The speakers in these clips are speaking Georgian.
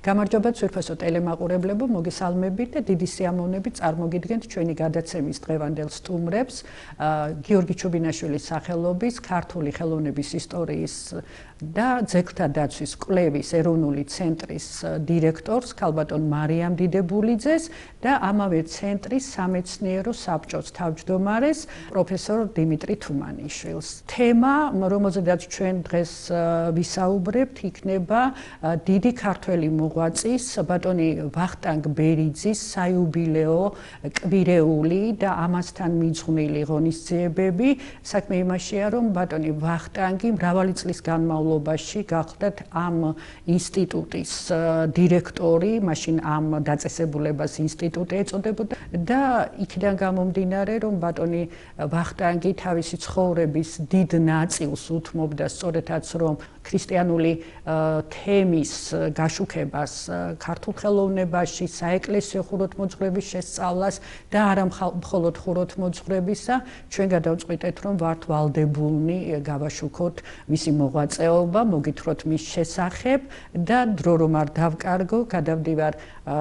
გამარჯობა ძვირფასო ტელემაყურებლებო, მოგესალმებით და დიდი სიამოვნებით წარმოგიდგენთ ჩვენი გადაცემის დღევანდელ სტუმრებს, გიორგი ჩუბინაშვილის სახელობის ქართული ხელოვნების ისტორიის და ძეგლთა დაცვის კვლევის ეროვნული ცენტრის დირექტორს ქალბატონ მარიამ დიდებულიძეს და ამავე ცენტრის სამეცნიერო საბჭოს თავმჯდომარეს პროფესორ დიმიტრი თუმანიშვილს. თემა, რომელზედაც ჩვენ დღეს ვისაუბრებთ, იქნება დიდი ქართველი მოღვაწის ბატონი ვახტანგ ბერიძის საიუბილეო კვირეული და ამასთან მიძღვნილი ღონისძიებები. საქმე იმაშია, რომ ბატონი ვახტანგი მრავალი წლის განმავლობაში გახლდათ ამ ინსტიტუტის დირექტორი, მაშინ ამ დაწესებულებას ინსტიტუტი ეწოდებოდა და იქიდან გამომდინარე, რომ ბატონი ვახტანგი თავისი ცხოვრების დიდ ნაწილს უთმობდა სწორედაც რომ ქრისტიანული თემის გაშუქებას ქართულ ხელოვნებაში, საეკლესიო ხუროთმოძღვრების შესწავლას და არა მხოლოდ ხუროთმოძღვრებისა, ჩვენ გადავწყვიტეთ, რომ ვართ ვალდებულნი გავაშუქოთ მისი მოღვაწეობა, მოგითხროთ მის შესახებ და დრო რომ არ დავკარგო, გადავდივარ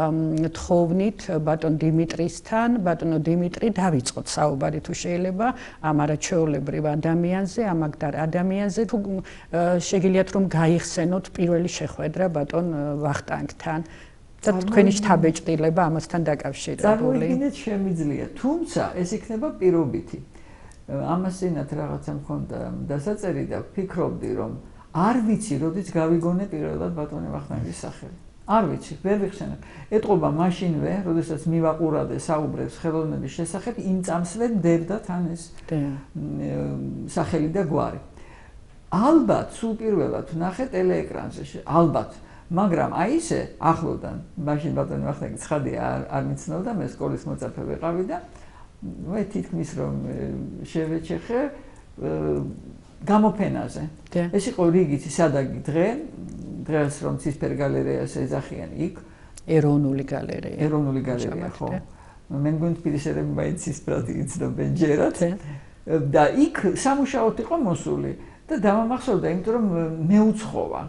თხოვნით ბატონ დიმიტრისთან. ბატონო დიმიტრი, დავიწყოთ საუბარი თუ შეიძლება ამ არაჩვეულებრივ ადამიანზე, ამ აგდარ ადამიანზე, თუ შეგიძლიათ რომ გაიხსენოთ პირველი შეხვედრა ბატონ ვახტანგთან და თქვენი შთაბეჭდილება ამასთან დაკავშირებული. წარმოიდგინეთ შემიძლია, თუმცა ეს იქნება პირობითი. ამასინათ რაღაცა მქონდა დასაწერი და ვფიქრობდი, რომ არ ვიცი, როდესაც გავიგონე პირველად ბატონი ვახტანგის სახელი. არ ვიცი, ვერ ვიხსენებ. ეტყობა მაშინვე, როდესაც მივაყურადე საუბრებს ხელოვნების შესახებ, იმ წამსვე მდებდა თან ეს სახელი და გვარი. ალბათ, სულ პირველად ვნახე ტელეეკრანზე, ალბათ, მაგრამ აი ისე ახლოდან, მაშინ ბატონი ვახტანგი ცხადია არ მიცნობდა, მე სკოლის მოწაფე ვიყავი და მე თითქმის რომ შევეჩეხე გამოფენაზე. ეს იყო რიგითი სადაგი დღეს რომ ცისფერ გალერეას ეძახიან იქ ეროვნული გალერეა. ეროვნული გალერეა, ხო. მე მგონი თბილისელები მაინც ცისფრად იცნობენ ჯერათ. და იქ სამუშაოდ იყო მოსული და დამამახსოვრდა, იმიტომ რომ მეუცხოვა.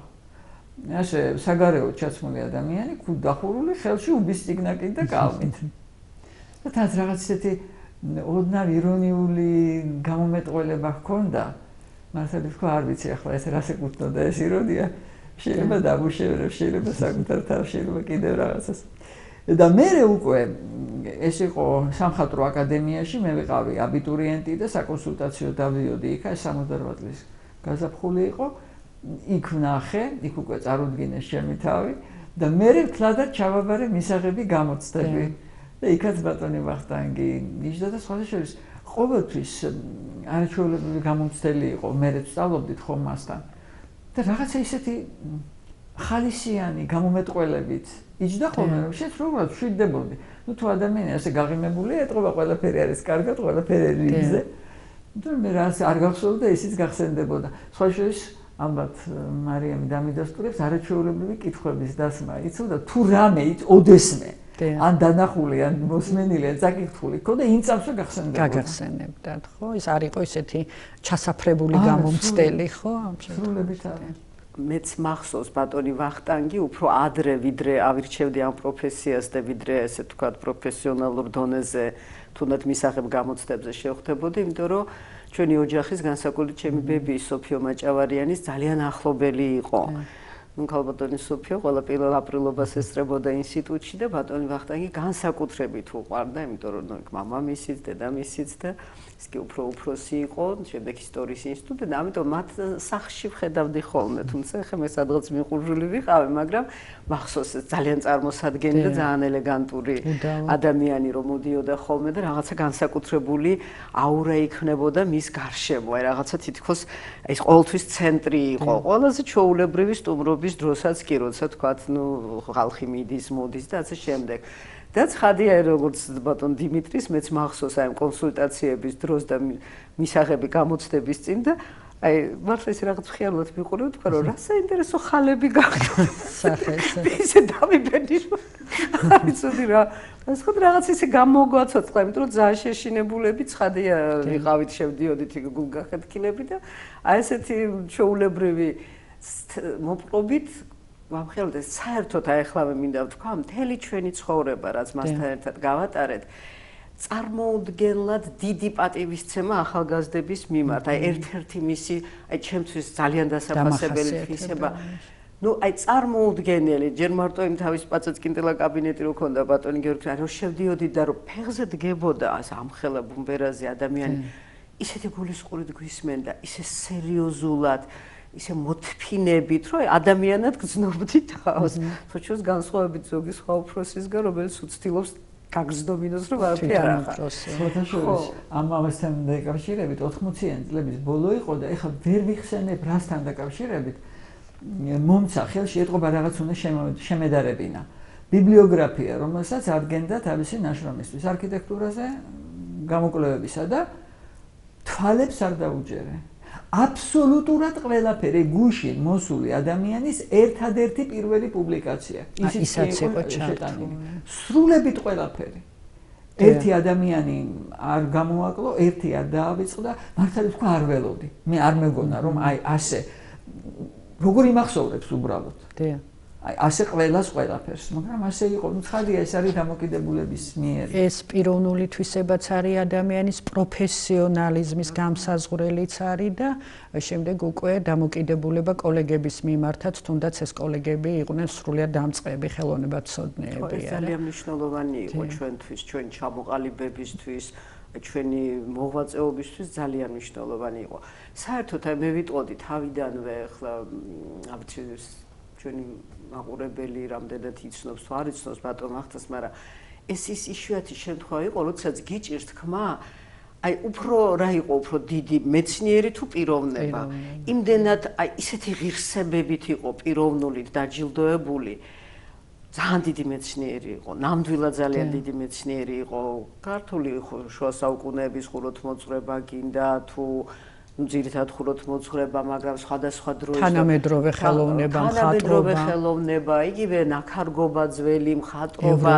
ასე საგარეო ჩაცმული ადამიანი, ქუდახურული, ხელში უბისწიგნაკი და კალმით. და თან რაღაც ისეთი ოდნავ ირონიული გამომეტყველება ჰქონდა. მართალი ვთქვა, არ ვიცი ახლა ეს რას ეკუთვნოდა ეს ირონია. შეიძლება დაგუშევრებ, შეიძლება საკუთარ თავს, შეიძლება კიდევ რაღაცას. და მერე უკვე ეს იყო სამხატვრო აკადემიაში, მე ვიყავი აბიტურიენტი და საკონსულტაციო დავდიოდი იქ, 68 წლის გაზაფხული იყო. იქ ვნახე, იქ უკვე წარუდგინეს ჩემი თავი და მერე თლადად ჩავაბარე მისაღები გამოცდები. და იქაც ბატონი ვახტანგი იჯდა და სხვა შორის ყოველთვის არაჩვეულებრივი გამომცდელი იყო, მერე ვსწავლობდით ხომ მასთან. და რაღაცა ისეთი ხალისიანი გამომეტყველებით იჯდა ხოლმე, რომ შეც როგორ ვშვიდდებოდი. ნუ თუ ადამიანი ასე გაღიმებულია, ეტყობა ყველაფერი არის კარგად, ყველაფერი რიგზე. და მე რას არ გახსოვდა, ისიც გახსენდებოდა. სხვა შორის ალბათ მარიამი დამიდასტურებს არაჩვეულებრივი კითხვების დასმა იცოდა, თუ რამე ოდესმე ან დანახული, ან მოსმენილი, ან წაკითხული ქონდა, იმ წამსვე გახსენდებოდა. გაგახსენებდათ, ხო? ეს არ იყო ისეთი ჩასაფრებული გამომცდელი, ხო? სრულებით არა. მეც მახსოვს ბატონი ვახტანგი უფრო ადრე ვიდრე ავირჩევდი ამ პროფესიას და ვიდრე ესე თქვა პროფესიონალურ დონეზე თუნდაც მისაღებ გამოცდებზე შევხვდებოდი, იმიტომ რომ ჩვენი ოჯახის განსაკუთრებით ჩემი ბები სოფიო მაჭავარიანის ძალიან ახლობელი იყო. ნუ ქალბატონი სოფიო ყველა პირველ აპრილობას ესწრებოდა ინსტიტუტში და ბატონი ვახტანგი განსაკუთრებით უყვარდა, იმიტომ რომ იქ მამამისიც, დედამისიც და ის კი უფრო უფროსი იყო, შემდეგ ისტორიის ინსტიტუტი და ამიტომ მათ სახლში ვხედავდი ხოლმე, თუმცა ახლა მე სადღაც მიყურული ვიყავი, მაგრამ მახსოვს ძალიან წარმოსადგენი და ძალიან ელეგანტური ადამიანი რომ მოდიოდა ხოლმე და რაღაცა განსაკუთრებული აურა იქნებოდა მის გარშემო, აი რაღაცა თითქოს ეს ყოველთვის ცენტრი იყო, ყველაზე ჩვეულებრივი სტუმრობის დროსაც კი, როცა თქვათ, ნუ ხალხი მიდის, მოდის და ასე შემდეგ. და ცხადია, როგორც ბატონ დიმიტრის, მეც მახსოვს აი კონსულტაციების დროს და მისაღები გამოცდების წინ და აი მართლა ეს რაღაც ხიარულად მიყურებ, თქვა რომ რა საინტერესო ხალები გაქვს სახეს. ისე დავიბედი რომ არ ვიცოდი რა. ეს ხო რაღაც ისე გამოგვაცოცხლა, იმიტომ რომ ძალიან შეშინებულები ცხადია ვიყავით, შევდიოდით იქ გულგახეთქილები და აი ესეთი ჩვეულებრივი მოპყრობით ვამხელდეთ საერთოდ აეხლა მინდა ვთქვა მთელი ჩვენი ცხოვრება რაც მასთან ერთად გავატარეთ წარმოუდგენლად დიდი პატივისცემა ახალგაზრდების მიმართ აი ერთ-ერთი მისი აი ჩემთვის ძალიან დასაფასებელი თვისება ну აი წარმოუდგენელი ჯერ მარტო იმ თავის პაწაწკინტელა კაბინეტი რო ქონდა ბატონი გიორგი რო შევდიოდი და რო ფეხზე დგებოდა ამხელა ბუმბერაზე ადამიანი ისეთი გულისყურით გვისმენდა ისე სერიოზულად ისე მოთფინებით რომ ადამიანად გრძნობდი თავს თოჩოს განსხვავებით ზოგი სხვა უფროსისგან რომელიც უცდილობს გაგზნობინოს რომ არაფერი არ ახარ შოთაშორის ამასთან დაკავშირებით 80-იანი წლების ბოლო იყო და ეხლა ვერ ვიხსენებ რასთან დაკავშირებით მომცა ხელში ეტყობა რაღაც უნდა შემედარებინა ბიბლიოგრაფია რომელსაც ადგენდა თავისი ნაშრომისთვის არქიტექტურაზე გამოკვლევებისა და თვალებს არ დაუჯერე აბსოლუტურად ყველაფერი გუშინ მოსული ადამიანის ერთადერთი პირველი პუბლიკაცია ისაც იყო ჩატანილი სრულებით ყველაფერი ერთი ადამიანი არ გამოაკლო ერთი არ დაავიწყდა მართალი თქვა არ ველოდი მე არ მეგონა რომ აი ასე როგორ იმახსოვრებს უბრალოდ აი ასე ყველას ყველაფერს მაგრამ ასე იყო ну ცხადია ეს არის დამოკიდებულების მიერ ეს პიროვნული თვისებაც არის ადამიანის პროფესიონალიზმის გამსაზღვრელიც არის და შემდეგ უკვე დამოკიდებულება კოლეგების მიმართაც თუნდაც ეს კოლეგები იყვნენ სრულიად დამწყები ხელოვნებათმცოდნეები ეს ძალიან მნიშვნელოვანი იყო ჩვენთვის ჩვენ ჩამოყალიბებისთვის ჩვენი მოღვაწეობისთვის ძალიან მნიშვნელოვანი იყო საერთოდ აი მე ვიტყოდი თავიდანვე ახლა აბიცი ჩვენი მაყურებელი რამდენად იცნობს თუ არ იცნობს ბატონ მახტას, მაგრამ ეს ის იშვიათი შემთხვევა იყო, როდესაც გიჭირს თქმა, აი უფრო რა იყო უფრო დიდი მეცნიერი თუ პიროვნება. იმდენად აი ისეთი ღირსებებით იყო პიროვნული დაჯილდოებული. ძალიან დიდი მეცნიერი იყო, ნამდვილად ძალიან დიდი მეცნიერი იყო. ქართული შუა საუკუნეების ხუროთმოძღვრება გინდა თუ ძირითადად ხუროთმოძღვრება, მაგრამ სხვადასხვა დროის თანამედროვე ხელოვნება, თანამედროვე ხელოვნება, იგივე ნაქარგობა ძველი მხატვრობა,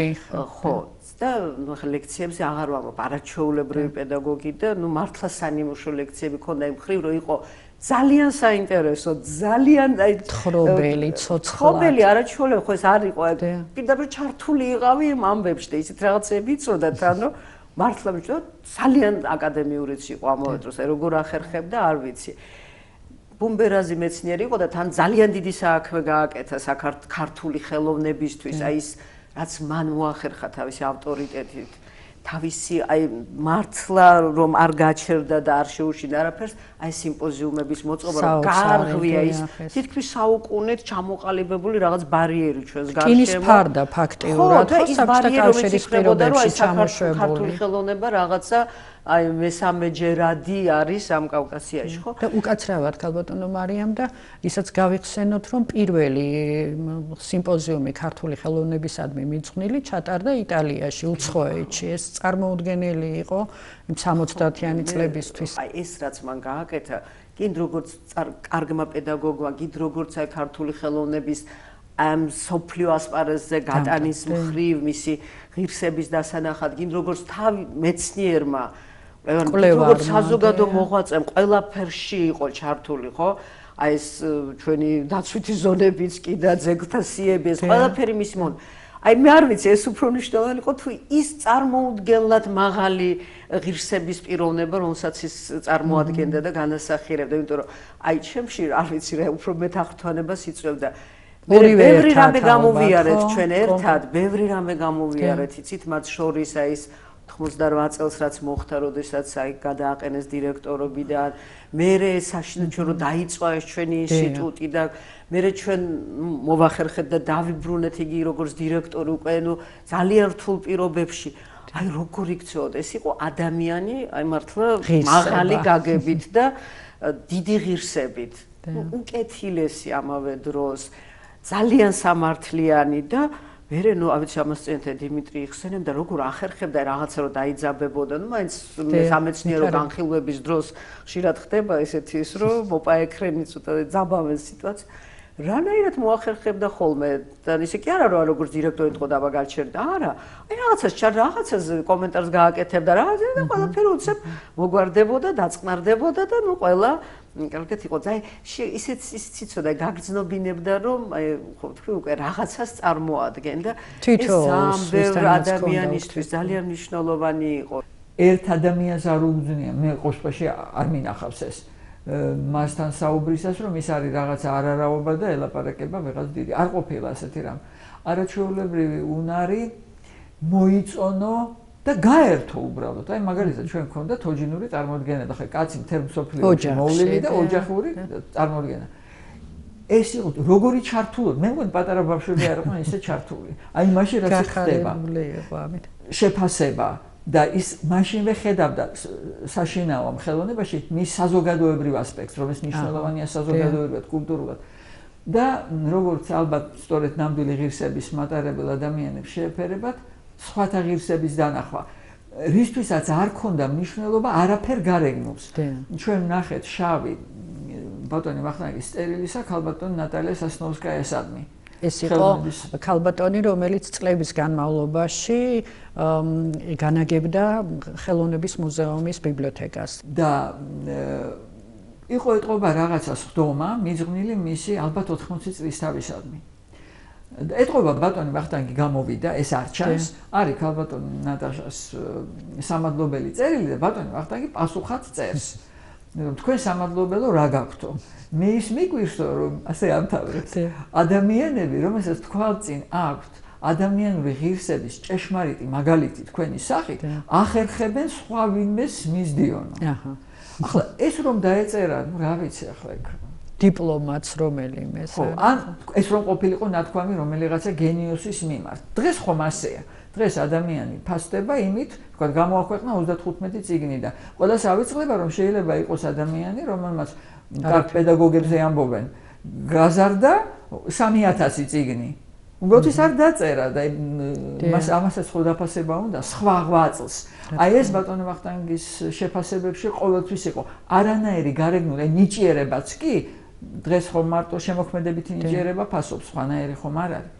ხო. და ლექციებზე აღარ ვამბობ, არაჩვეულებრივი პედაგოგი და მართლა სანიმუშო ლექციები ქონდა იმ მხრივ, რომ იყო ძალიან საინტერესო, ძალიან აი თხრობელი, ცოცხლად. თხრობელი არაჩვეულები, ხო ეს არ იყო, პირდაპირ ჩართული იყავი იმ ამბებში და ისეთ რაღაცები იცოდათ, ანუ მართლა მიჭდა ძალიან აკადემიურიც იყო ამავე დროს, როგორ ახერხებდა არ ვიცი. ბუმბერაზი მეცნიერი იყო და თან ძალიან დიდი საქმე გააკეთა ქართული ხელოვნებისთვის, აი ის რაც მან მოახერხა თავისი ავტორიტეტით, თავისი აი მართლა რომ არ გაჩერდა და არ შეუშინდა არაფერს, აი სიმპოზიუმების მოწყობა რომ გარღვია ის თითქმის საუკუნით ჩამოყალიბებული რაღაც ბარიერი ჩვენს გარშემო. რკინის ფარდა ფაქტიურად, ხო, საბჭოთა კავშირის პირობებში ჩამოშვებული. ქართული ხელოვნება რაღაცა აი მესამეჯერადი არის ამ კავკასიაში, ხო? და უკაცრავად ქალბატონო მარიამ და ისაც გავიხსენოთ, რომ პირველი სიმპოზიუმი ქართული ხელოვნებისადმი მიძღვნილი ჩატარდა იტალიაში, უცხოეთში. ეს წარმოუდგენელი იყო 70-იანი წლებისთვის. აი ეს რაც მან გააკეთა, კიდ როგორც კარგმა პედაგოგმა, კიდ როგორც აი ქართული ხელოვნების ამ სოფლიო ასპარეზზე გატანის მხრივ მისი ღირსების დასანახად, კიდ როგორც თავი მეცნიერმა როგორც საზოგადო მოღვაწემ ყველაფერში იყო ჩართული, ხო? აი ეს ჩვენი დაცვითი ზონებიც კი და ძეგლთა სიები, ეს ყველაფერი მის მონ. აი მე არ ვიცი, ეს უფრო მნიშვნელოვანი იყო თუ ის წარმოუდგენლად მაღალი ღირსების პიროვნება, რომელსაც ის წარმოადგენდა და განასახიერებდა, იმიტომ რომ აი ჩემში არ ვიცი რა უფრო მეთახრთვანებას იწვევდა. ბევრი რამე გამოვიარეთ ჩვენ ერთად, ბევრი რამე გამოვიარეთ, იცით, მათ შორის აი ეს 98 წელს რაც მოხდა, როდესაც აი გადააყენეს დირექტორობიდან, მერე საშინაო რომ დაიწყო ეს ჩვენი ინსტიტუტი და მერე ჩვენ მოვახერხეთ და დავიბრუნეთ იგი როგორც დირექტორი უკვე ძალიან რთულ პირობებში. აი როგორ იქცეოდა, ეს იყო ადამიანი, აი მართლა მაღალი გაგებით და დიდი ღირსებით. უკეთილესი ამავე დროს, ძალიან სამართლიანი და მერე ავიცი ამას წინათე დიმიტრი იხსენებდა და როგორ ახერხებდა რაღაცა რომ დაიძაბებოდა, მაინც სამეცნიერო განხილვების დროს ხშირად ხდება ესეთი ის რომ მოპაექრენი ცოტა ძაბავენ სიტუაცია. რანაირად მოახერხებდა ხოლმე და ისე კი არა რომ როგორც დირექტორი თქო დაბა გაჩერდა, არა. აი რაღაცას კომენტარს გააკეთებდა რაღაცა და ყველაფერი უცებ მოგვარდებოდა, დაწყნარდებოდა და ყველა კარგად იყო. აი ისიც ცოტა გაგრძნობინებდა რომ აი ხო თქვი უკვე რაღაცას წარმოადგენდა. თითოეულს ბევრ ადამიანისთვის ძალიან მნიშვნელოვანი იყო. ერთ ადამიანს არ უგზნია, მე ყოშყოში არ მინახავს ეს. მასთან საუბრისას რომ ის არის რაღაცა არარავობა და ელაპარაკება ვიღაც დიდი. არ ყოფილა ასეთი რამ. არაჩვეულებრივი უნარი მოიწონო და გაერთო უბრალოდ. აი მაგალითად ჩვენ გვქონდა თოჯინური წარმოდგენა და ხე კაცი მთელ მსოფლიოში მოვლილი და ოჯახური წარმოდგენა. ეს იყო როგორი ჩართულობ. მე მგონი პატარა ბავშვები არ იყვნენ ისე ჩართული. აი მაშინ რაც ხდება. შეფასება და ის მაშინვე ხედავდა საშინაო ხელოვნებაში მის საზოგადოებრივ ასპექტს, რომ ეს მნიშვნელოვანია საზოგადოებრივად, კულტურულად. და როგორც ალბათ სწორედ ნამდვილი ღირსების მატარებელ ადამიანებს შეეფერებათ სხვათა ღირსების დანახვა. რისთვისაც არ ქონდა მნიშვნელობა არაფერ გარეგნობს. ჩვენ ნახეთ შავი ბატონი ვახტანგის სტერილისა ქალბატონი ნატალია სასნოვსკაიასადმი. ეს იყო ქალბატონი, რომელიც წლების განმავლობაში განაგებდა ხელოვნების მუზეუმის ბიბლიოთეკას. და იყო ეტყობა რაღაცა სხდომა, მიძღვნილი მისი ალბათ 80 წლის თავისადმი. ეტყობა ბატონი ვახტანგი გამოვიდა, ეს არ ჩანს, არის ქალბატონი ნატაშას სამადლობელი წერილი და ბატონი ვახტანგი პასუხად წერს. თქვენ სამადლობელო რა გაქვთო? მე ის მიგვირს რომ ასე ამთავრებს. ადამიანები, რომელსაც თვალწინ აქვთ ადამიანური ღირსების ჭეშმარიტი მაგალითი თქვენი სახით, ახერხებენ სხვა ვინმეს მისდიონო. ახლა ეს რომ დაეწერა, ну რა ვიცი ახლა ეგ დიპლომატს რომელიმე ეს არის. ან ეს რომ ყოფილიყო ნათქვამი რომელიღაცა გენიოსის მიმართ. დღეს ხომ ასეა. დღეს ადამიანი ფასდება იმით, თქვა გამოაქვეყნა 35 წიგნი და ყველას ავიწყდება რომ შეიძლება იყოს ადამიანი, რომელმაც კარგ პედაგოგებზე ამბობენ, გაზარდა 3000 წიგნი. უბრალოდ ის არ დაწერა და ამასაც ხო დაფასება უნდა სხვა 8 წელს. აი ეს ბატონი ვახტანგის შეფასებებში ყოველთვის იყო არანაირი გარეგნული ნიჭიერებაც კი დღეს ხომ მარტო შემოქმედებითი ნიჭიერება ფასობს, სხვანაირი ხომ არ არის.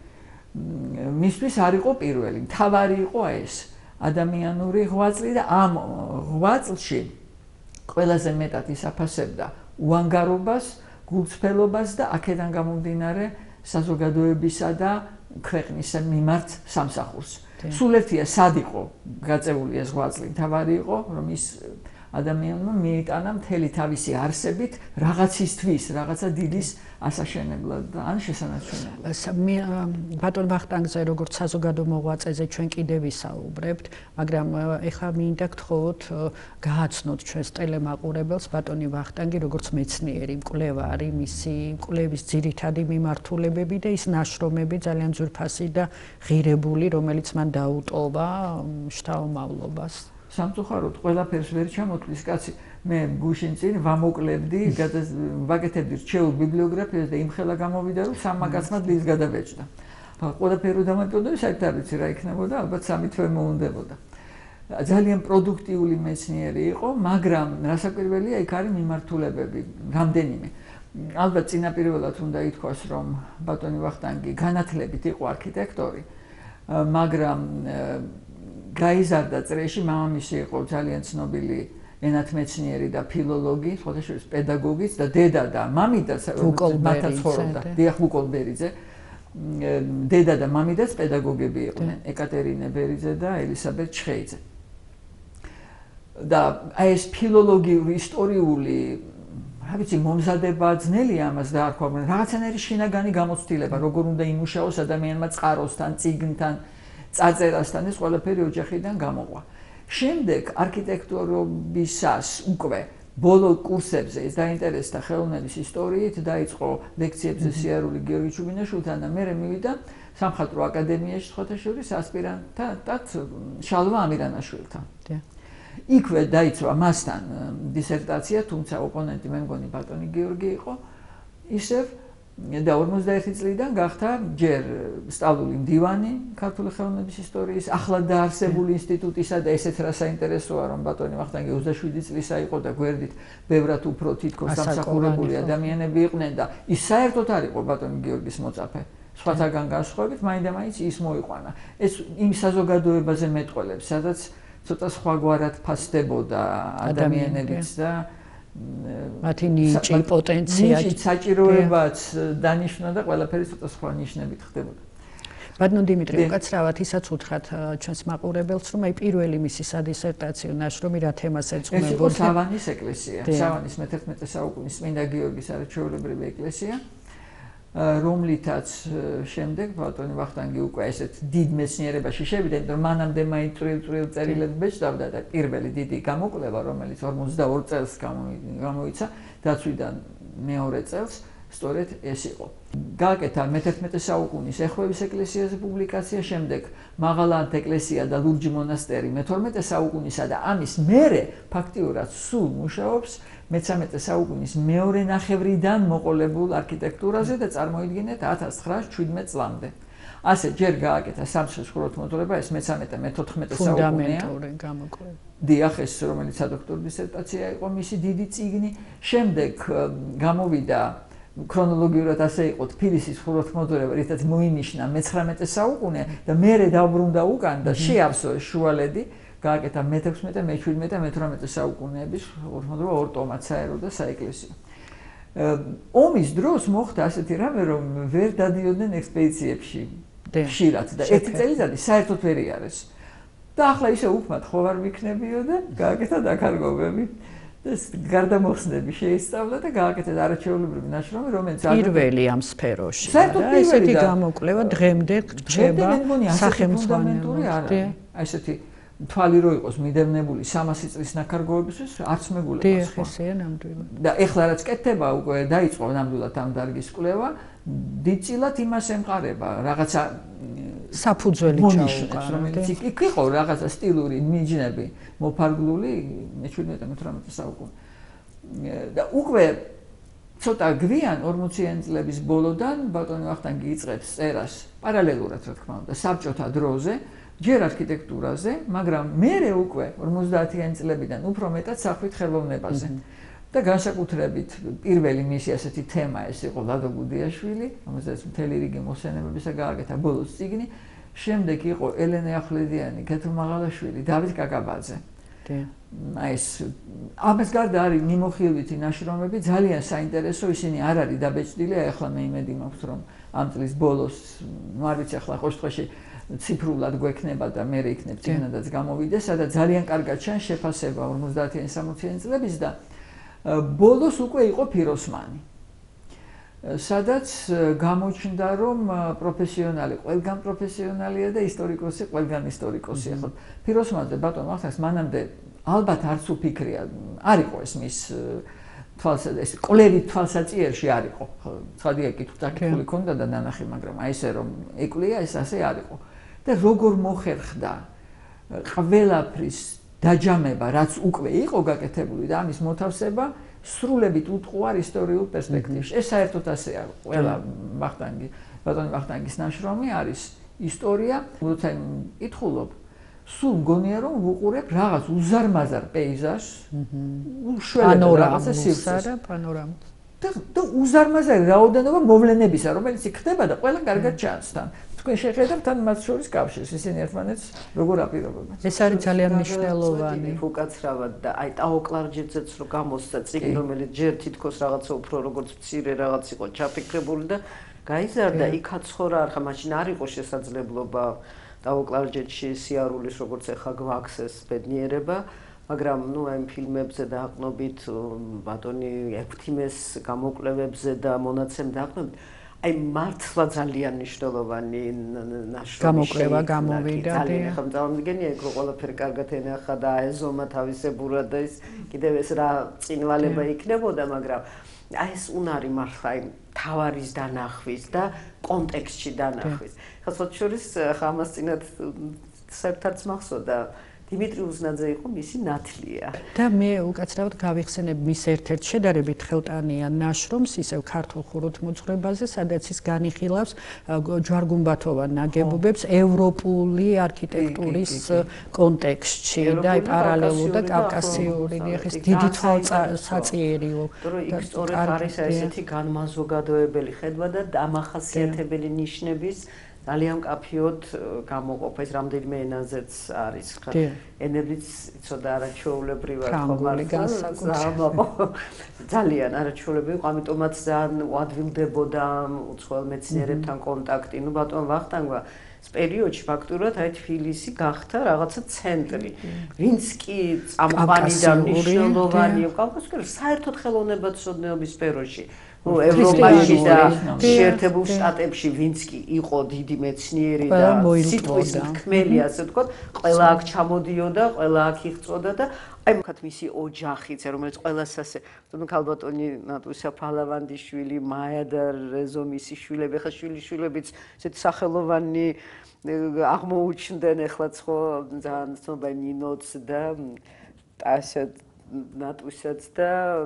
მისთვის არ იყო პირველი, მთავარი იყო ეს ადამიანური ღვაწლი და ამ ღვაწლში ყველაზე მეტად ის აფასებდა უანგარობას, გულწრფელობას და აქედან გამომდინარე საზოგადოებისა და ქვეყნის მიმართ სამსახურს. სულ ერთია სად იყო გაწეული ეს ღვაწლი, მთავარი იყო რომ ის ადამიანმა მიიტანა მთელი თავისი არსებით რაღაცისთვის, რაღაცა დიდის ასაშენებლად და ან შესანარჩუნებლად. ბატონ ვახტანგზე როგორც საზოგადო მოღვაწეზე ჩვენ კიდევ ვისაუბრებთ, მაგრამ ეხლა მინდა გთხოვოთ გააცნოთ ჩვენს ტელემაყურებელს ბატონი ვახტანგი როგორც მეცნიერი მკვლევარი, მისი მკვლევის ძირითადი მიმართულებები და ის ნაშრომები ძალიან ძვირფასი და ღირებული, რომელიც მან დაუტოვა შთაომავლობას. სამწუხაროდ ყველაფერს ვერ ჩამოთვლის კაცი. მე გუშინ წინ ვამოკლებდი, ვაკეთებდი რჩეულ ბიბლიოგრაფიას და იმხელა გამოვიდა რომ სამმა კაცმა დილს გადაბეჭდა. ყველაფერი დამატებოდა, საერთოდ არ ვიცი რა იქნებოდა, ალბათ 3 თვე მოუნდებოდა. ძალიან პროდუქტიული მეცნიერი იყო, მაგრამ რასაკვირველია, იქ არის მიმართულებები რამდენიმე. ალბათ წინაპირველად უნდა ითქვას, რომ ბატონი ვახტანგი განათლებით იყო არქიტექტორი, მაგრამ გაიზარდა წრეში, მამამისი იყო ძალიან ცნობილი ენათმეცნიერი და ფილოლოგი, სხვათა შორის პედაგოგიც და დედა და მამიდაც მათაც ცხოვრობდა. დიახ ვუკოლბერიძე. დედა და მამიდაც პედაგოგები იყვნენ, ეკატერინე ბერიძე და ელისაბედ ჩხეიძე. და აი ეს ფილოლოგიური, ისტორიული, რა ვიცი, მომზადება ძნელია ამას დაარქვათ, რაღაცნაირი შინაგანი გამოცდილება, როგორ უნდა იმუშაოს ადამიანმა წყაროსთან, წიგნთან, წაწერასთან, ეს ყველაფერი ოჯახიდან გამოყვა. შემდეგ არქიტექტურობისას უკვე ბოლო კურსებზე ის დაინტერესდა ხელოვნების ისტორიით, დაიწყო ლექციებზე სიარული გიორგი ჩუბინაშვილთან და მე მივიდა სამხატვრო აკადემიაში სხვათა შორის ასპირანტად შალვა ამირანაშვილთან. იქვე დაიწყო მასთან დისერტაცია, თუმცა ოპონენტი მე მგონი ბატონი გიორგი იყო, ისევ და 51 წლიდან გახდა ჯერ სწავლული მდივანი ქართული ხელოვნების ისტორიის, ახლად დაარსებული ინსტიტუტისა და ესეც რა საინტერესოა, რომ ბატონი ვახტანგი 27 წლისა იყო და გვერდით ბევრად უფრო თითქოს სამსახურებული ადამიანები იყვნენ და ის საერთოდ არ იყო ბატონი გიორგის მოწაფე. სხვათაგან განსხვავებით, მაინდა-მაინც ის მოიყვანა. ეს იმ საზოგადოებაზე მეტყველებს, სადაც ცოტა სხვაგვარად ფასდებოდა ადამიანებიც და მათი ნიჭი, პოტენცია, ნიჭი, საჭიროებაც დანიშნა და ყველაფერი ცოტა სხვა ნიშნებით ხდებოდა. ბატონო დიმიტრი, უკაცრავად ისაც უთხრათ ჩვენს მაყურებელს, რომ აი პირველი მისი სადისერტაციო ნაშრომი რა თემას ეძღვნება? ეს იყო სავანის ეკლესია, სავანის მე-11 საუკუნის წმინდა გიორგის არაჩვეულებრივი ეკლესია, რომლითაც შემდეგ ბატონი ვახტანგი უკვე ესეთ დიდ მეცნიერებაში შევიდა, იმიტომ რომ მანამდე მაინც წვრილ წერილებს ბეჭდავდა და პირველი დიდი გამოკვლევა, რომელიც 42 წელს გამოიცა, დაცვიდან მეორე წელს სწორედ ეს იყო. გააკეთა მე-11 საუკუნის ეხვევის ეკლესიაზე პუბლიკაცია, შემდეგ მაღალანთ ეკლესია და ლურჯი მონასტერი მე-12 საუკუნისა და ამის მერე ფაქტიურად სულ მუშაობს მე-13 საუკუნის მეორე ნახევრიდან მოყოლებულ არქიტექტურაზე და წარმოიდგინეთ 1917 წლამდე. ასე ჯერ გააკეთა სამცხის ხუროთმოძღვრება, ეს მე-13 მე-14 საუკუნეა. ფუნდამენტური გამოკვლევა. დიახ, ეს რომელიც სადოქტორო დისერტაცია იყო მისი დიდი წიგნი, შემდეგ გამოვიდა ქრონოლოგიურად ასე იყო თბილისის ხუროთმოძღვრება, რითაც მოინიშნა მე-19 საუკუნე და მერე დაბრუნდა უკან და შეავსო შუალედი, გააკეთა მე-16, მე-17 და მე-18 საუკუნეების ხუროთმოძღვრება ორ ტომად საერო და საეკლესიო. ომის დროს მოხდა ასეთი რამე, რომ ვერ დადიოდნენ ექსპედიციებში ხშირად და ერთი წელიწადი საერთოდ ვერ იარეს. და ახლა ისე უქმად ხო არ ვიქნებიო და გააკეთა დაკარგობები. გარდამოხსნები შეისწავლა და გააკეთა არაჩვეულებრივი ნაშრომი, რომელიც პირველი ამ სფეროში. და ესეთი გამოკვლევა დღემდე რჩება სახელმძღვანელოში. აი ესეთი თვალი რო იყოს მიდევნებული 300 წლის ნაკარგოებისთვის არც მეგულება. დიახ, ესეა ნამდვილად. და ეხლა რაც კეთდება, უკვე დაიწყო ნამდვილად ამ დარგის კვლევა, დიდწილად იმას ემყარება, რაღაცა საფუძველი ჩაუყარა, რომელიც იქ იყო რაღაცა სტილური მიჯნები მოფარგლული მე-17-18 საუკუნე. და უკვე ცოტა გვიან 40-იანი წლების ბოლოდან ბატონი ვახტანგი იწყებს წერას პარალელურად, რა თქმა უნდა, საბჭოთა დროზე, ჯერ არქიტექტურაზე, მაგრამ მერე უკვე 50-იანი წლებიდან უფრო მეტად სახვით ხელოვნებაზე. და განსაკუთრებით პირველი მისი ასეთი თემა ეს იყო ლადო გუდიაშვილი, რომელზეც მთელი რიგი მოსვენებებისა გააკეთა ბოლოს წიგნი, შემდეგ იყო ელენე ახვლედიანი, კეთილ მაღალაშვილი, დავით კაკაბაძე. აი ეს ამას გარდა არის მიმოხილვითი ნაშრომები, ძალიან საინტერესო, ისინი არ არის დაბეჭდილი, აი ახლა მე იმედი მაქვს, რომ ამ წლის ბოლოს, ნუ არ ვიცი ახლა ხო შემთხვევაში ციფრულად გვექნება და მე იქნებ წიგნადაც გამოვიდეს, სადაც ძალიან კარგად ჩანს შეფასება 50-იანი 60-იანი წლების და ბოლოს უკვე იყო ფიროსმანი, სადაც გამოჩნდა, რომ პროფესიონალი ყველგან პროფესიონალია და ისტორიკოსი ყველგან ისტორიკოსია. ხო, ფიროსმანზე ბატონ ვახტანგს მანამდე ალბათ არც უფიქრია, არ იყო ეს მის ეს კვლევით თვალსაჩინოში არ იყო. ცხადია, კითხული ქონდა და ნანახი, მაგრამ აი ესე რომ ეკლია, ეს ასე არ იყო. და როგორ მოხერხდა ყველაფრის დაჯამება, რაც უკვე იყო გაკეთებული და ამის მოთავსება სრულებით უთხოვარ ისტორიულ პერსპექტივაში. ეს საერთოდ ასეა. ყველა ბატონი ვახტანგის ნაშრომი არის ისტორია, როცა იკითხულობ, სულ მგონია რომ ვუყურებ რაღაც უზარმაზარ პეიზაჟს, უშველებად რაღაცა სივრცეს. პანორამას. და უზარმაზარი რაოდენობა მოვლენებისა, რომელიც იქ ხდება და ყველა კარგად ჩანს თან. თქვენ შეხედავთ თან მათ შორის კავშირს, ისინი ერთმანეთს როგორ აპირობებენ. ეს არის ძალიან მნიშვნელოვანი. უკაცრავად და აი ტაოკლარჯეცეც რო გამოსცა წიგნი, რომელიც ჯერ თითქოს რაღაცა უფრო როგორც მცირე რაღაც იყო ჩაფიქრებული და გაიზარდა, იქაც ხო რა არხა, მაშინ არ იყო შესაძლებლობა ტაოკლარჯეთში სიარულის როგორც ეხა გვაქვს ეს ბედნიერება. მაგრამ ნუ აი ფილმებზე დააყნობით ბატონი ექვთიმეს გამოკვლევებზე და მონაცემ დააყნობით აი მართლა ძალიან მნიშვნელოვანი ნაშრომი გამოკვლევა გამოვიდა. ძალიან ხომ წარმოგიდგენია ეგ რო ყველაფერი კარგად ენახა და აეზომა თავისებურად და ის კიდევ ეს რა წინვალება იქნებოდა, მაგრამ აი ეს უნარი მართლა აი თავარის დანახვის და კონტექსტში დანახვის. ხა სხვა შორის ხა ამას წინათ საერთოდ მახსოვდა დიმიტრი უზნაძე იყო მისი ნათლია. და მე უკაცრავად გავიხსენებ მის ერთ-ერთ შედარებით ხელტანიან ნაშრომს, ისევ ქართულ ხუროთმოძღვრებაზე, სადაც ის განიხილავს ჯვარგუმბათოვან ნაგებობებს ევროპული არქიტექტურის კონტექსტში და აი პარალელურ და კავკასიური, ეს დიდი თვალსაჩინო. იქ სწორედ არის ესეთი განმაზოგადოებელი ხედვა და დამახასიათებელი ნიშნების ძალიან მკაფიოდ გამოყოფა ის რამდენიმე ენაზეც არის ხა ენებიც იცოდა არაჩვეულებრივად ძალიან არაჩვეულებრივი ამიტომაც ძალიან უადვილდებოდა უცხოელ მეცნიერებთან კონტაქტი ნუ ბატონ ვახტანგმა ეს პერიოდში ფაქტურად აი თბილისი გახდა რაღაცა ცენტრი ვინც კი წამყვანი და მნიშვნელოვანი კავკასიური საერთოდ ხელოვნებათმცოდნეობის სფეროში ევროპაში და შეერთებულ შტატებში ვინც კი იყო დიდი მეცნიერი და სიტყვის თქმელი ასე ვთქვათ ყველა აქ ჩამოდიოდა ყველა აქ იღწოდა და აი მოხათ მისი ოჯახიც რომელიც ყველას ასე ქალბატონი ნატუსა ფალავანდიშვილი მაია და რეზო მისი შვილები ხა შვილიშვილებიც ესეთი სახელოვანი აღმოუჩნდნენ ეხლაც ხო ძალიან ცნობა ნინოც და ტაშა ნატუსაც და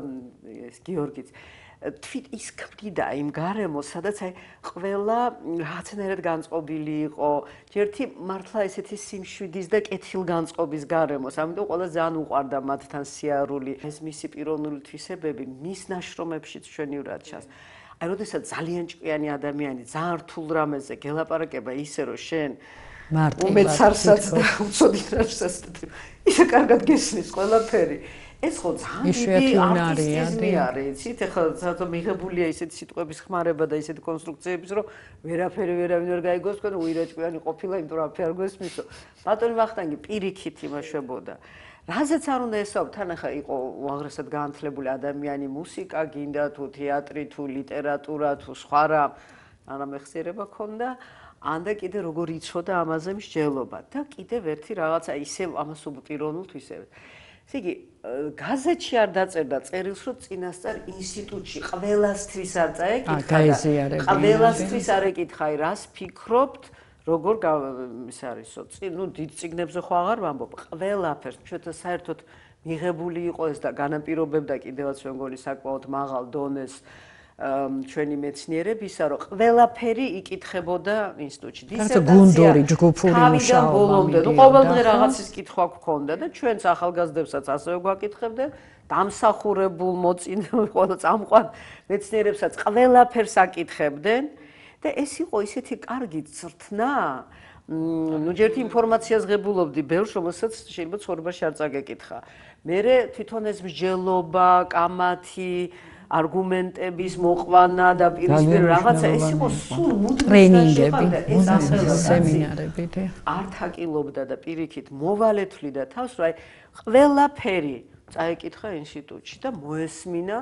ეს გიორგიც თვით ის ქმნიდა იმ გარემოს, სადაც აი ყველა რაღაცნაირად განწყობილი იყო. ერთი მართლა ესეთი სიმშვიდის და კეთილგანწყობის გარემოს. ამიტომ ყველა ძალიან უყვარდა მათთან სიარული. ეს მისი პიროვნული თვისებები მის ნაშრომებშიც ჩვენივრად ჩანს. აი, როდესაც ძალიან ჭკვიანი ადამიანი ძალიან რთულ რამეზე გელაპარაკება ისე რომ შენ უმეცარსაც და უცოდინარსაც ისე კარგად გესმის ყველაფერი. ეს ხო ძალიან დიდი არტისტიზმი არის, იცით? ეხლა საერთოდ მიღებულია ისეთი სიტყვების ხმარება და ისეთი კონსტრუქციების, რომ ვერაფერი ვერავინ ვერ გაიგოს, თქვენ უირაჭკვიანი ყოფილა, იმიტომ რომ არ გვესმისო. ბატონი ვახტანგი პირიქით იმაშებოდა. რაზეც არ უნდა ესაუბ, თან ახლა იყო უაღრესად განათლებული ადამიანი, მუსიკა გინდა თუ თეატრი თუ ლიტერატურა თუ სხვა რა მეხსიერება ქონდა. ან და კიდე როგორ იცოდა ამაზე მსჯელობა და კიდევ ერთი რაღაცა ისევ ამას უპიროვნულ თვისებებს. ესე იგი, გაზეთში არ დაწერდა წერილს, რომ წინასწარ ინსტიტუტში ყველასთვის არ წაეკითხა და ყველასთვის არ ეკითხა, რას ფიქრობთ, როგორ ის არისო, ნუ დიდ წიგნებზე ხო აღარ ვამბობ, ყველაფერს, ჩვენთან საერთოდ მიღებული იყო ეს და განაპირობებდა კიდევაც მე მგონი საკმაოდ მაღალ დონეს ჩვენი მეცნიერებისა, რომ ყველაფერი იკითხებოდა ინსტიტუტში. გუნდური ჯგუფური მუშაობა. ბოლომდე, ნუ ყოველდღე რაღაცის კითხვა გქონდა და ჩვენც ახალგაზრდებსაც ასევე გვაკითხებდნენ, დამსახურებულ მოწინებულ ყველა წამყვან მეცნიერებსაც ყველაფერს აკითხებდნენ და ეს იყო ისეთი კარგი წრთნა, ნუ ჯერთ ინფორმაციას ღებულობდი ბევრს, რომელსაც შეიძლება ცხოვრებაში არ წაგეკითხა. მერე თვითონ ეს მსჯელობა, კამათი არგუმენტების მოყვანა და პირისპირ რაღაცა ეს იყო სულ ტრენინგები, სემინარები და ართაკილობდა და პირიქით მოვალეთვლიდა თავს, რომ აი ყველაფერი წაეკითხა ინსტიტუტში და მოესმინა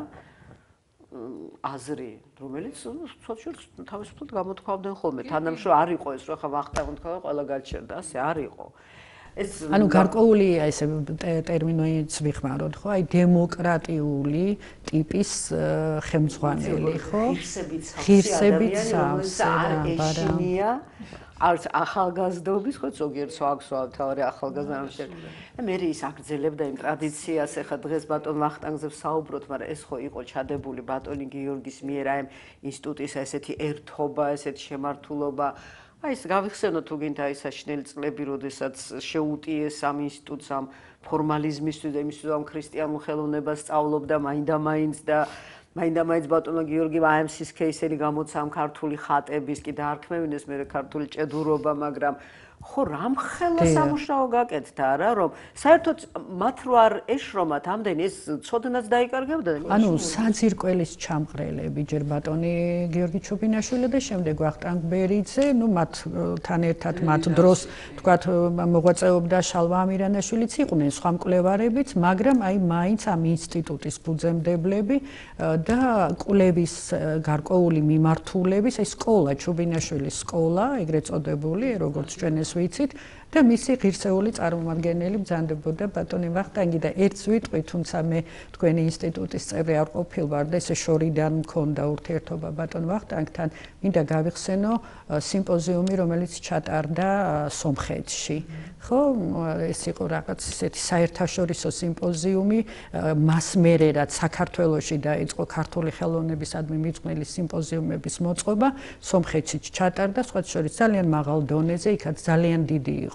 აზრი, რომელიც სოციალურ თავისუფლად გამოთქვამდნენ ხოლმე. თანამშრომლობა არ იყო ეს, რომ ხა ვახტანგ თქვა ყველა გაჩერდა, ასე არ იყო. ანუ გარკვეული ესე ტერმინოიც ვიხმაროთ, ხო? აი დემოკრატიული ტიპის ხელმძღვანელი, ხო? ღირსებით სავსე არა არც ახალგაზრდობის ხო ზოგიერთ სვაგსვავ თავი ახალგაზრდა და მე ის აგრძელებდა იმ ტრადიციას ეხა დღეს ბატონ ვახტანგზე ვსაუბრობთ, მაგრამ ეს ხო იყო ჩადებული ბატონი გიორგის მიერ აი ინსტიტუტის ესეთი ერთობა, ესეთი შემართულობა. აი ეს გავიხსენოთ თუ გინდა აი საშინელი წლები, როდესაც შეუტიეს ამ ინსტიტუტს ამ ფორმალიზმისთვის და იმისთვის რომ ქრისტიანულ ხელოვნებას სწავლობდა მაინდა-მაინც და მაინდა-მაინც ბატონო გიორგი AMC-ის кейსელი გამოცა ამ ქართული ხატების კი დაარქმევინეს მე ქართული ჭედურობა, მაგრამ ხო რამხელა სამუშაო გაკეთდა რა, რომ საერთოდ მათ რო არ ეშრომათ ამდენი ეს ცოდნაც დაიკარგებდა. ანუ საძირკველის ჩამყრელები ჯერ ბატონი გიორგი ჩუბინაშვილი და შემდეგ ვახტანგ ბერიძე, ნუ მათთან ერთად მათ დროს თქვათ მოღვაწეობდა შალვა ამირანაშვილიც იყვნენ სხვა მკვლევარებიც, მაგრამ აი მაინც ამ ინსტიტუტის ფუძემდებლები და კვლევის გარკვეული მიმართულების, აი სკოლა ჩუბინაშვილის სკოლა, ეგრეთ წოდებული, როგორც ჩვენ ეს ვიცით და მისი ღირსეული წარმომადგენელი ბრძანდებოდა ბატონი ვახტანგი და ერთს ვიტყვი, თუმცა მე თქვენი ინსტიტუტის წევრი არ ყოფილვარ და ესე შორიდან მქონდა ურთიერთობა ბატონ ვახტანგთან, მინდა გავიხსენო სიმპოზიუმი, რომელიც ჩატარდა სომხეთში. ხო, ეს იყო რაღაც ისეთი საერთაშორისო სიმპოზიუმი, მას მერე რაც საქართველოში დაიწყო ქართული ხელოვნებისადმი მიძღვნილი სიმპოზიუმების მოწყობა, სომხეთშიც ჩატარდა, სხვა შორის ძალიან მაღალ დონეზე, იქაც ძალიან დიდი იყო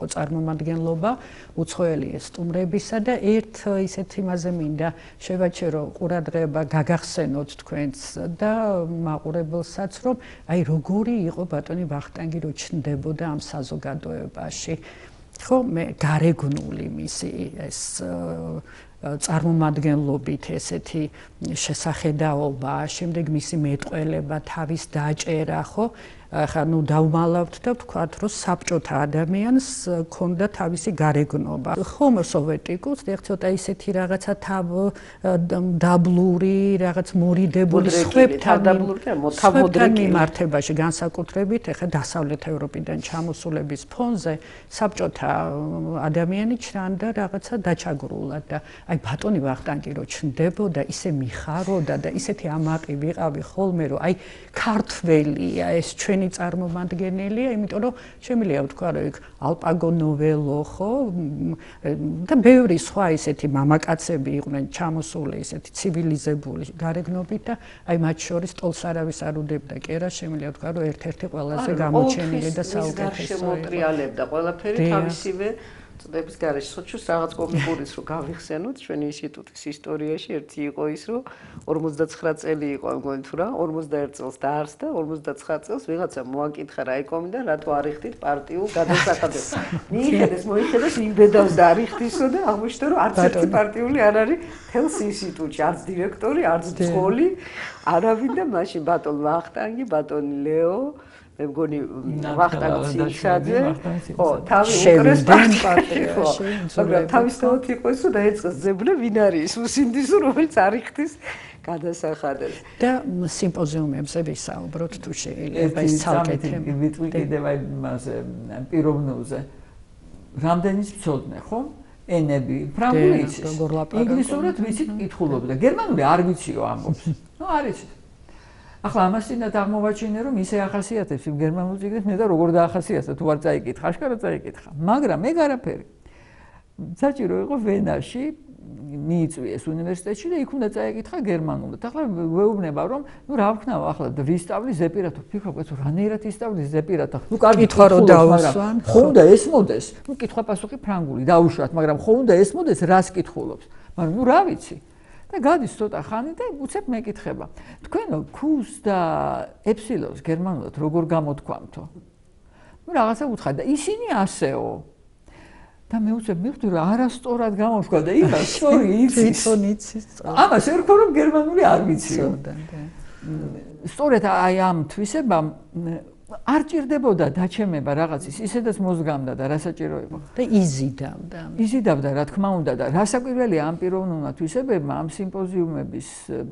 წარმომადგენლობა უცხოელი სტუმრებისა და ერთ ისეთ იმაზე მინდა შევაჩერო ყურადღება გაგახსენოთ თქვენს და მაყურებელსაც რომ აი როგორი იყო ბატონი ვახტანგი რო ჩნდებოდა ამ საზოგადოებაში ხო მე გარეგნული მისი ეს წარმომადგენლობით ესეთი შესახედაობა, შემდეგ მისი მეტყველება, თავის დაჭერა, ხო? ახლა ნუ დავმალავთ და ვთქვათ, რომ საბჭოთა ადამიანს ქონდა თავისი გარეგნობა. ხომ სოვეტიკულს, ეგ ცოტა ისეთი რაღაცა დაბლური, რაღაც მორიდებული სხვებთან მიმართებაში განსაკუთრებით, ახლა დასავლეთ ევროპიდან ჩამოსულების ფონზე საბჭოთა ადამიანი ჩანდა რაღაცა დაჩაგრულად და აი ბატონი ვახტანგი რო ჩნდებოდა, ისე მიხაროდა და ისეთი ამაყი ვიყავი ხოლმე, რომ აი ქართველია ეს ჩვენი წარმომადგენელია, იმიტომ რომ შემიძლია ვთქვა, რომ იქ ალპაგო ნოველო ხო და ბევრი სხვა ისეთი მამაკაცები იყვნენ ჩამოსული ისეთი ცივილიზებული გარეგნობით და აი მათ შორის ტოლს არავის არ უდებდა კერა, შემიძლია ვთქვა, რომ ერთ-ერთი ყველაზე გამოჩენილი და საუკეთესო შემოტრიალებდა ყველაფერი თავისივე წლების გარეშე. ხოჩუს რაღაც კომიკურის რო გავიხსენოთ ჩვენი ინსტიტუტის ისტორიაში ერთი იყო ის რომ 59 წელი იყო მგონი თუ რა 41 წელს დაარსდა 59 წელს ვიღაცა მოაკითხა რაიკომი და რატო არ იხდით პარტიულ გადასახადებს. მიიხედეს მოიხედეს იმბედავს და არ იხდისო და აღმოჩნდა რომ არც ერთი პარტიული არ არის თელს ინსტიტუტში არც დირექტორი არც მძღოლი არავინ და მაშინ ბატონ ვახტანგი ბატონი ლეო მე მგონი ვახტანგი ციხაძე ხო თავი უკრეს პარტიაში მაგრამ თავისთავად იყო ის რომ დაეწყეს ძებნა ვინ არის უსინდისო რომელიც არ იხდის გადასახადებს და სიმპოზიუმებზე ვისაუბროთ თუ შეიძლება ის ცალკე თემა ვიტყვი კიდევ აი მასე პიროვნულზე რამდენის ვცოდნე ხო ენები ფრანგული იცის ინგლისურად ვიცით კითხულობდა გერმანული არ ვიციო ამბობს ნუ არ იცით ახლა ამასინად აღმოვაჩინე რომ ისე ახასიათებს იმ გერმანულ წიგნებს მე და როგორ დაახასიათა თუ არ წაიკითხა აშკარად წაიკითხა მაგრამ ეგ არაფერი საჭირო იყო ვენაში მიიწვიეს უნივერსიტეტში და იქ უნდა წაიკითხა გერმანულად ახლა ვეუბნება რომ ნუ რა ვქნაო ახლა ვისწავლი ზეპირათო ფიქრობ ეს რანაირად ისწავლი ზეპირათო ნუ კარგი კითხვა რომ დაუსვან ხო უნდა ესმოდეს ნუ კითხვა პასუხი ფრანგული დაუშვათ მაგრამ ხო უნდა ესმოდეს რას კითხულობს მაგრამ ნუ რა ვიცი და გადის ცოტა ხანი და უცებ მეკითხება. თქვენო Q-ს და ეფსილონს გერმანულად როგორ გამოთქვამთო? ნუ რაღაცა უთხრა და ისინი ასეო. და მე უცებ მივხვდი რომ არასწორად გამოვთქვა და იქა სწორი იცის. ამას ვერ ხო რომ გერმანული არ ვიციო. სწორედ აი ამ თვისებამ არ ჭირდებოდა დაჩემება რაღაცის, ისედაც მოსგამდა და რასაჭირო იყო. და იზიდავდა. იზიდავდა, რა თქმა უნდა და რასაკვირველია ამ პიროვნულმა თვისებებმა ამ სიმპოზიუმების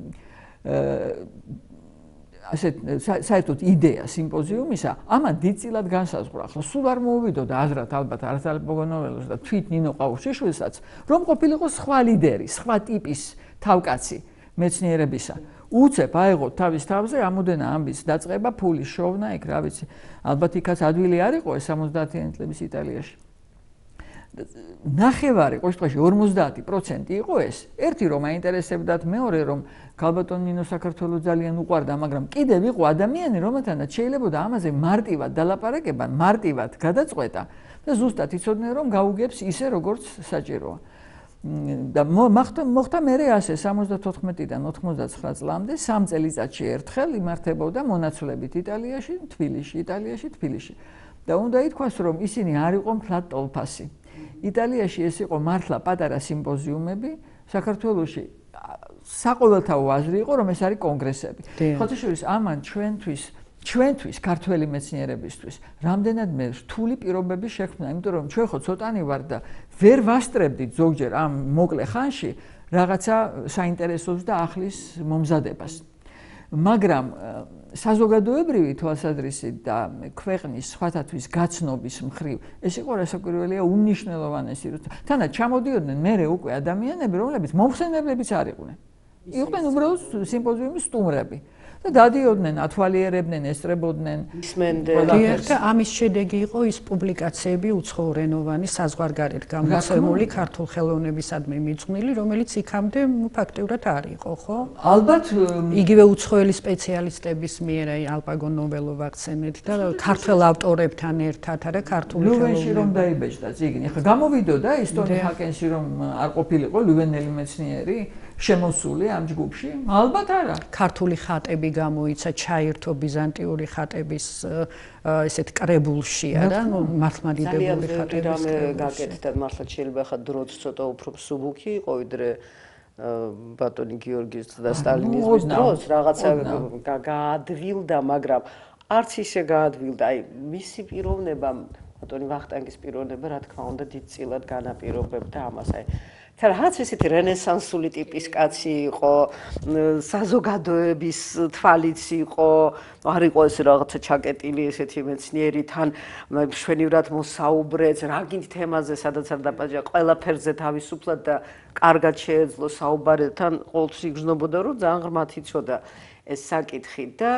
ასეთ საერთოდ იდეა სიმპოზიუმისა ამან დიდწილად განსაზღვრა. ახლა სულ არ მოუვიდოდა აზრად ალბათ არასალპოგონოველოს და თვით ნინო ყაუშიშვილსაც, რომ ყოფილიყო სხვა ლიდერი, სხვა ტიპის თავკაცი მეცნიერებისა. უცებ აიღო თავის თავზე ამოდენა ამბის დაწყება ფულის შოვნა იქ რა ვიცი ალბათ იქაც ადვილი არ იყო 70-იანი წლების იტალიაში ნახევარი ყოველთვის 50% იყო ეს ერთი რომ აინტერესებდათ მეორე რომ ქალბატონ ნინო საქართველოს ძალიან უყვარდა მაგრამ კიდევ იყო ადამიანი რომელთანაც შეიძლებოდა ამაზე მარტივად დალაპარაკებან მარტივად გადაწყვეტა და ზუსტად იცოდნენ რომ გაუგებს ისე როგორც საჭიროა და მოხდა მერე ასე 74-დან 99 წლამდე 3 წელიწადში ერთხელ იმართებოდა მონაცვლებით იტალიაში, თბილისში. და უნდა ითქვას, რომ ისინი არ იყო მთლად ტოლფასი. იტალიაში ეს იყო მართლა პატარა სიმპოზიუმები, საქართველოში საყოველთაო აზრი იყო, რომ ეს არის კონგრესები. ხოთაშორის ამან ჩვენთვის ქართველი მეცნიერებისთვის რამდენადმე რთული პირობები შექმნა, იმიტომ რომ ჩვენ ხო ცოტანი ვარ და ვერ ვასწრებდით ზოგჯერ ამ მოკლე ხანში რაღაცა საინტერესოს და ახლის მომზადებას. მაგრამ საზოგადოებრივი თვალსაზრისით და ქვეყნის სხვათათვის გაცნობის მხრივ ეს იყო რასაკვირველია უმნიშვნელოვანესი. თანაც ჩამოდიოდნენ მერე უკვე ადამიანები, რომლებიც მომხსენებლებიც არ იყვნენ. იყვნენ უბრალოდ სიმპოზიუმის სტუმრები. და დადიოდნენ, ათვალიერებდნენ, ესწრებოდნენ. ისმენდნენ. და ამის შედეგი იყო ის პუბლიკაციები უცხოურენოვანი საზღვარგარეთ გამოცემული ქართულ ხელოვნებისადმი მიძღვნილი, რომელიც იქამდე ფაქტიურად არ იყო, ხო? ალბათ იგივე უცხოელი სპეციალისტების მიერ აი ალპაგო ნოველოვა აქცენტით და ქართველ ავტორებთან ერთად არა ქართული ლუვენში რომ დაიბეჭდა წიგნი. ხა გამოვიდოდა ესტონი ჰაკენში რომ არ ყოფილიყო ლუვენელი მეცნიერი შემოსული ამ ჯგუფში? ალბათ არა. ქართული ხატები გამოიცა ჩაირთო ბიზანტიური ხატების ესეთ კრებულში არა, მართლმადიდებელი ხატების კრებულში. გაკეთდა მართლა შეიძლება ხა დროც ცოტა უფრო მსუბუქი იყო ვიდრე ბატონი გიორგის და სტალინიზმის დროს რაღაცა გაადვილდა, მაგრამ არც ისე გაადვილდა. აი მისი პიროვნება, ბატონი ვახტანგის პიროვნება, რა თქმა უნდა, დიდწილად განაპირობებდა ამას. აი რაღაც ესეთი რენესანსული ტიპის კაცი იყო, საზოგადოების თვალიც იყო, არ იყო ეს რაღაცა ჩაკეტილი ესეთი მეცნიერი, თან მშვენივრად მოსაუბრეც, რა გინდ თემაზე, სადაც არ დაპაჭა, ყველაფერზე თავისუფლად და კარგად შეეძლო საუბარი, თან ყოველთვის იგრძნობოდა, რომ ძალიან ღრმად იცოდა ეს საკითხი და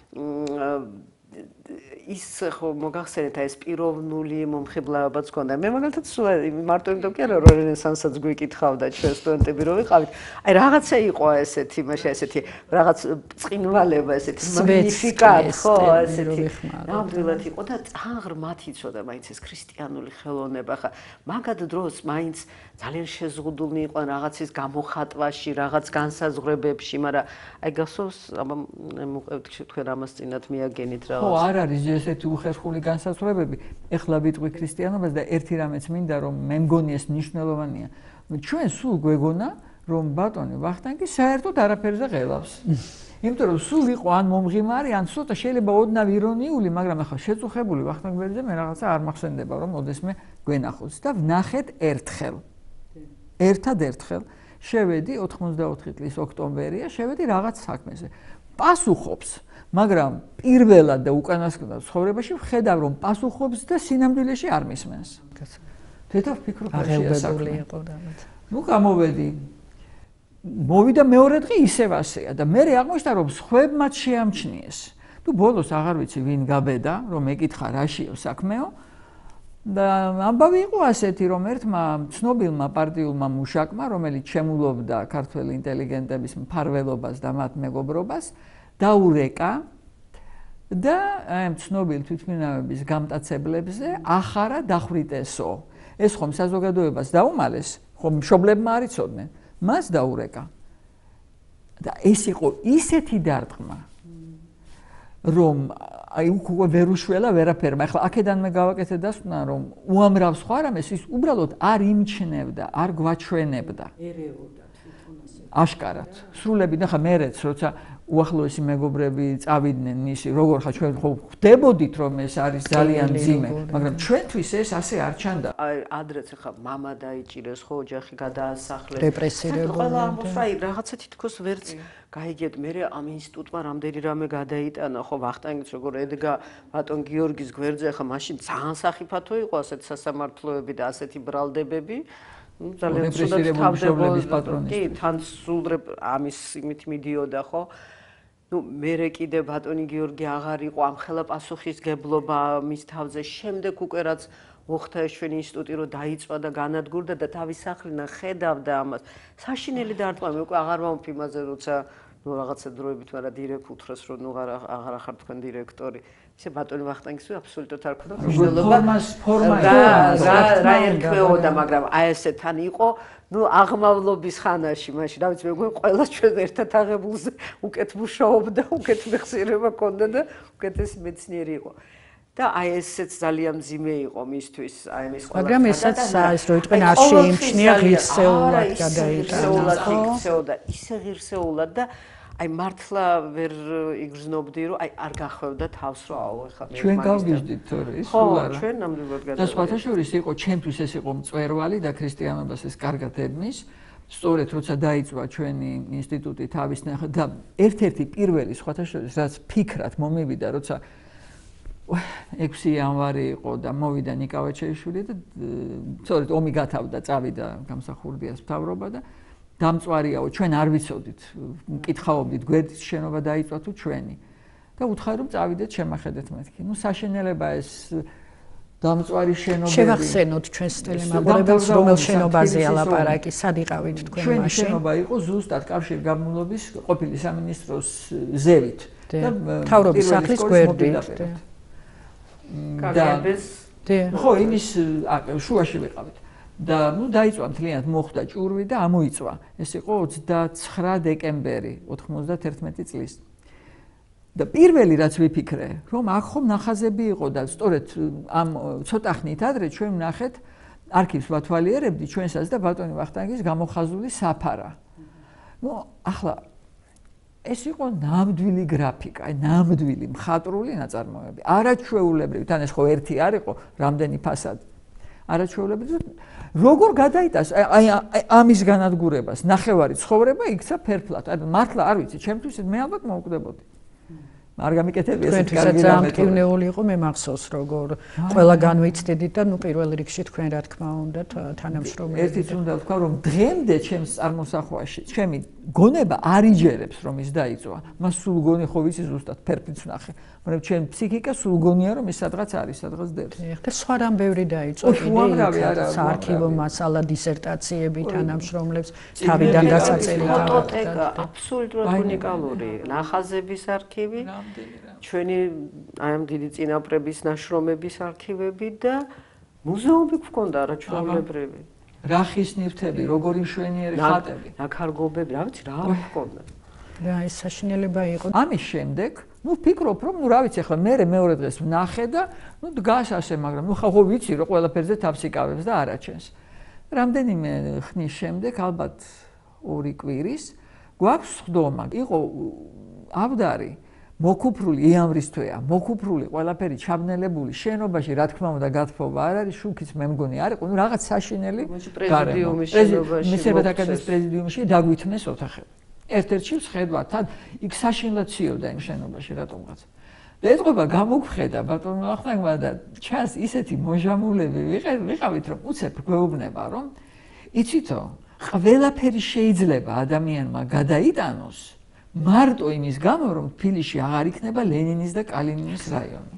ის ხო მოგახსენეთ ეს პიროვნული მომხიბლავებაც ჰქონდა. მე მაგალითად მარტო იმიტომ კი არა რომ რენესანსაც გვიკითხავდა ჩვენ სტუდენტები რომ ვიყავით. აი რაღაცა იყო ესეთი, მაშინ ესეთი რაღაც წინვალება, ესეთი მაგნიფიკატ, ხო, ესეთი. ნამდვილად იყო და ძალიან ღრმად იცოდა მაინც ეს ქრისტიანული ხელოვნება. ხა მაგად დროს მაინც ძალიან შეზღუდულნი იყვნენ რაღაცის გამოხატვაში, რაღაც განსაზღვრებებში, მაგრამ აი გასოს აბა მოყვებით თქვენ ამას წინათ მიაგენით რაღაც. ხო, არ არის ესეთი უხერხული განსაზღვრებები. ეხლა ვიტყვი ქრისტიანობას და ერთი რამეც მინდა რომ მე მგონი ეს მნიშვნელოვანია. ჩვენ სულ გვეგონა რომ ბატონი ვახტანგი საერთოდ არაფერზე ღელავს. იმიტომ რომ სულ იყო ან მომღიმარი, ან ცოტა შეიძლება ოდნავ ირონიული, მაგრამ ახლა შეწუხებული ვახტანგბერდზე მე რაღაცა არ მახსენდება რომ ოდესმე გვენახოს და ვნახეთ ერთხელ. ერთადერთხელ შევედი 84 წლის ოქტომბერია, შევედი რაღაც საქმეზე. პასუხობს, მაგრამ პირველად და უკანასკნელად ცხოვრებაში ვხედავ რომ პასუხობს და სინამდვილეში არ მისმენს. თეთრ ფიქრობ აღელვებული იყო დამეთ. ნუ გამოვედი. მოვიდა მეორე დღე ისევ ასეა და მე აღმოჩნდა რომ სხვებმაც შეამჩნიეს. თუ ბოლოს აღარ ვიცი ვინ გაბედა რომ ეკითხა რაშიო საქმეო და ამბავი იყო ასეთი რომ ერთმა ცნობილმა პარტიულმა მუშაკმა რომელიც შემულობდა ქართველ ინტელიგენტების მფარველობას და მათ მეგობრობას დაურეკა და ამ ცნობილ თვითმფრინავების გამტაცებლებზე ახარა დახვრიტესო. ეს ხომ საზოგადოებას დაუმალეს, ხომ მშობლებმა არ იცოდნენ. მას დაურეკა. და ეს იყო ისეთი დარტყმა, რომ აი უკვე ვერ უშველა ვერაფერმა. ახლა აქედან მე გავაკეთე დასკვნა, რომ უამრავ სხვა რამეს ის უბრალოდ არ იმჩნევდა, არ გვაჩვენებდა. ერეოდა თვითონ ასე. აშკარად. სრულები და ხა მერეც როცა უახლოესი მეგობრები წავიდნენ მისი, როგორ ხა ჩვენ ხო ხდებოდით რომ ეს არის ძალიან ძიმე, მაგრამ ჩვენთვის ეს ასე არ ჩანდა. აი ადრეც ხა მამა დაიჭირეს, ხო ოჯახი გადაასახლეს. რეპრესირებული. ყველა ამბობს, აი რაღაცა თითქოს ვერც გაიგეთ, მე ამ ინსტიტუტმა რამდენი რამე გადაიტანა, ხო ვახტანგიც როგორ ედგა ბატონ გიორგის გვერდზე, ხა მაშინ ძალიან სახიფათო იყო ასეთ სასამართლოები და ასეთი ბრალდებები. ძალიან ცუდად თავდებოდნენ პატრონის. კი, თან სულ ამის იმით მიდიოდა, ხო? ნუ მერე კიდე ბატონი გიორგი აღარ იყო ამხელა პასუხისგებლობა მის თავზე. შემდეგ უკვე რაც მოხდა ეს ჩვენი ინსტიტუტი რომ დაიწვა და განადგურდა და თავის სახლიდან ხედავდა ამას. საშინელი დარტყმა მე უკვე აღარ ვამბობ იმაზე, როცა ნუ რაღაცა დროებით ვარა დირექტორს რომ ნუ აღარ ახარ თქვენ დირექტორი. ისე ბატონი ვახტანგის აბსოლუტურად არ ქონდა მნიშვნელობა. ფორმა რა ერქმეოდა, მაგრამ აი ესე თან იყო, ნუ აღმავლობის ხანაში, მაშინ რა ვიცი, მე მგონი ყველა ჩვენ ერთად აღებულზე უკეთ მუშაობდა, უკეთ მეხსიერება ჰქონდა და უკეთესი მეცნიერი იყო. და აი ესეც ძალიან მძიმე იყო მისთვის, აი ეს ყველა. მაგრამ ესაც ეს რო იყვენ არ შეიმჩნია ღირსეულად გადაიტანა. ღირსეულად, ისე ღირსეულად და აი მართლა ვერ იგრძნობდი რომ აი არ გახვევდა თავს რომ აუ ეხლა მე ჩვენ გავგიჟდით თორე ის ხო სულ არა ჩვენ ნამდვილად გადავიდა და სხვათა შორის იყო ჩემთვის ეს იყო მწვერვალი და ქრისტიანობას ეს კარგად ედმის სწორედ როცა დაიწვა ჩვენი ინსტიტუტი თავის ნახე და ერთ-ერთი პირველი სხვათა შორის რაც ფიქრად მომივიდა როცა 6 იანვარი იყო და მოვიდა ნიკა ვაჩეიშვილი და სწორედ ომი გათავდა წავიდა გამსახურდიას მთავრობა და დამწვარიაო, ჩვენ არ ვიცოდით, მკითხაობდით, გვერდის შენობა დაიწვა თუ ჩვენი. და უთხარი რომ წავიდეთ შემახედეთ მეთქი. ნუ საშინელება ეს დამწვარი შენობები. შევახსენოთ ჩვენს ტელემაყურებელს, რომელ შენობაზეა ლაპარაკი, სად იყავით თქვენ მაშინ? ჩვენი შენობა იყო ზუსტად კავშირგაბმულობის ყოფილი სამინისტროს ზევით და მთავრობის სახლის გვერდით. კაგებეს ხო, იმის შუაში ვიყავით. და ნუ დაიწვა მთლიანად მოხდა ჭურვი და ამოიწვა. ეს იყო 29 დეკემბერი 91 წლის. და პირველი რაც ვიფიქრე, რომ აქ ხომ ნახაზები იყო და სწორედ ამ ცოტა ხნით ადრე ჩვენ ვნახეთ არქივს ვათვალიერებდი ჩვენსაც და ბატონი ვახტანგის გამოხაზული საფარა. ნუ ახლა ეს იყო ნამდვილი გრაფიკა, ნამდვილი მხატვრული ნაწარმოები. არაჩვეულებრივი, თან ეს ხო ერთი არ იყო, რამდენი ფასადი. არაჩვეულებრივი როგორ გადაიტანს აი ამის განადგურებას, ნახევარი ცხოვრება იქცა ფერფლად. აი მართლა არ ვიცი, ჩემთვის მე ალბათ მოვკვდებოდი. არ გამიკეთებია ეს კარგი ძალიან მტკივნეული იყო მე მახსოვს როგორ ყველა განვიცდიდით და ნუ პირველ რიგში თქვენ რა თქმა უნდა თანამშრომლები ერთიც უნდა ვთქვა რომ დღემდე ჩემს წარმოსახვაში ჩემი გონება არ იჯერებს რომ ის დაიწვა მას სულ გონი ხო ვიცი ზუსტად ფერფლიც ვნახე მაგრამ ჩემ ფსიქიკა სულ გონია რომ ეს სადღაც არის სადღაც დევს და სხვა რამ ბევრი დაიწვა საარქივო მასალა დისერტაციები თანამშრომლებს თავიდან დასაწერი ფოტოტეკა აბსოლუტურად უნიკალური ნახაზების არქივი ჩვენი აი ამ დიდი წინაპრების ნაშრომების არქივები და მუზეუმი გვქონდა არაჩვეულებრივი. რახის ნივთები, როგორი მშვენიერი ხატები, ნაქარგობები, რა ვიცი, რა არ გვქონდა. რა ეს საშინელება იყო. ამის შემდეგ, ნუ ფიქრობ, რომ ნუ რა ვიცი, ახლა მე მეორე დღეს ვნახე და ნუ დგას ასე, მაგრამ ნუ ხო ვიცი, რომ ყველაფერზე თავს იკავებს და არაჩენს. რამდენიმე ხნის შემდეგ, ალბათ 2 კვირის, გვაქვს ხდომა. იყო ავდარი მოკუფრული იამრის თვეა, მოკუფრული ყველაფერი ჩაბნელებული შენობაში, რა თქმა უნდა, გათხოვა არ არის, შუქიც მე მგონი არ იყო, ნუ რაღაც საშინელი პრეზიდიუმის შენობაში, მისებათა აკადემიის პრეზიდიუმში დაგვითმეს ოთახები. ერთ-ერთში ვხედვა, თან იქ საშინლად ციოდა იმ შენობაში რატომღაც. და ეთყობა გამოგხედა ბატონო ახლა და ჩანს ისეთი მოჟამულები ვიყავით, რომ უცებ გვეუბნება, რომ იცითო, ყველაფერი შეიძლება ადამიანმა გადაიტანოს მარტო იმის გამო რომ თბილისში აღარ იქნება ლენინის და კალინინის რაიონი.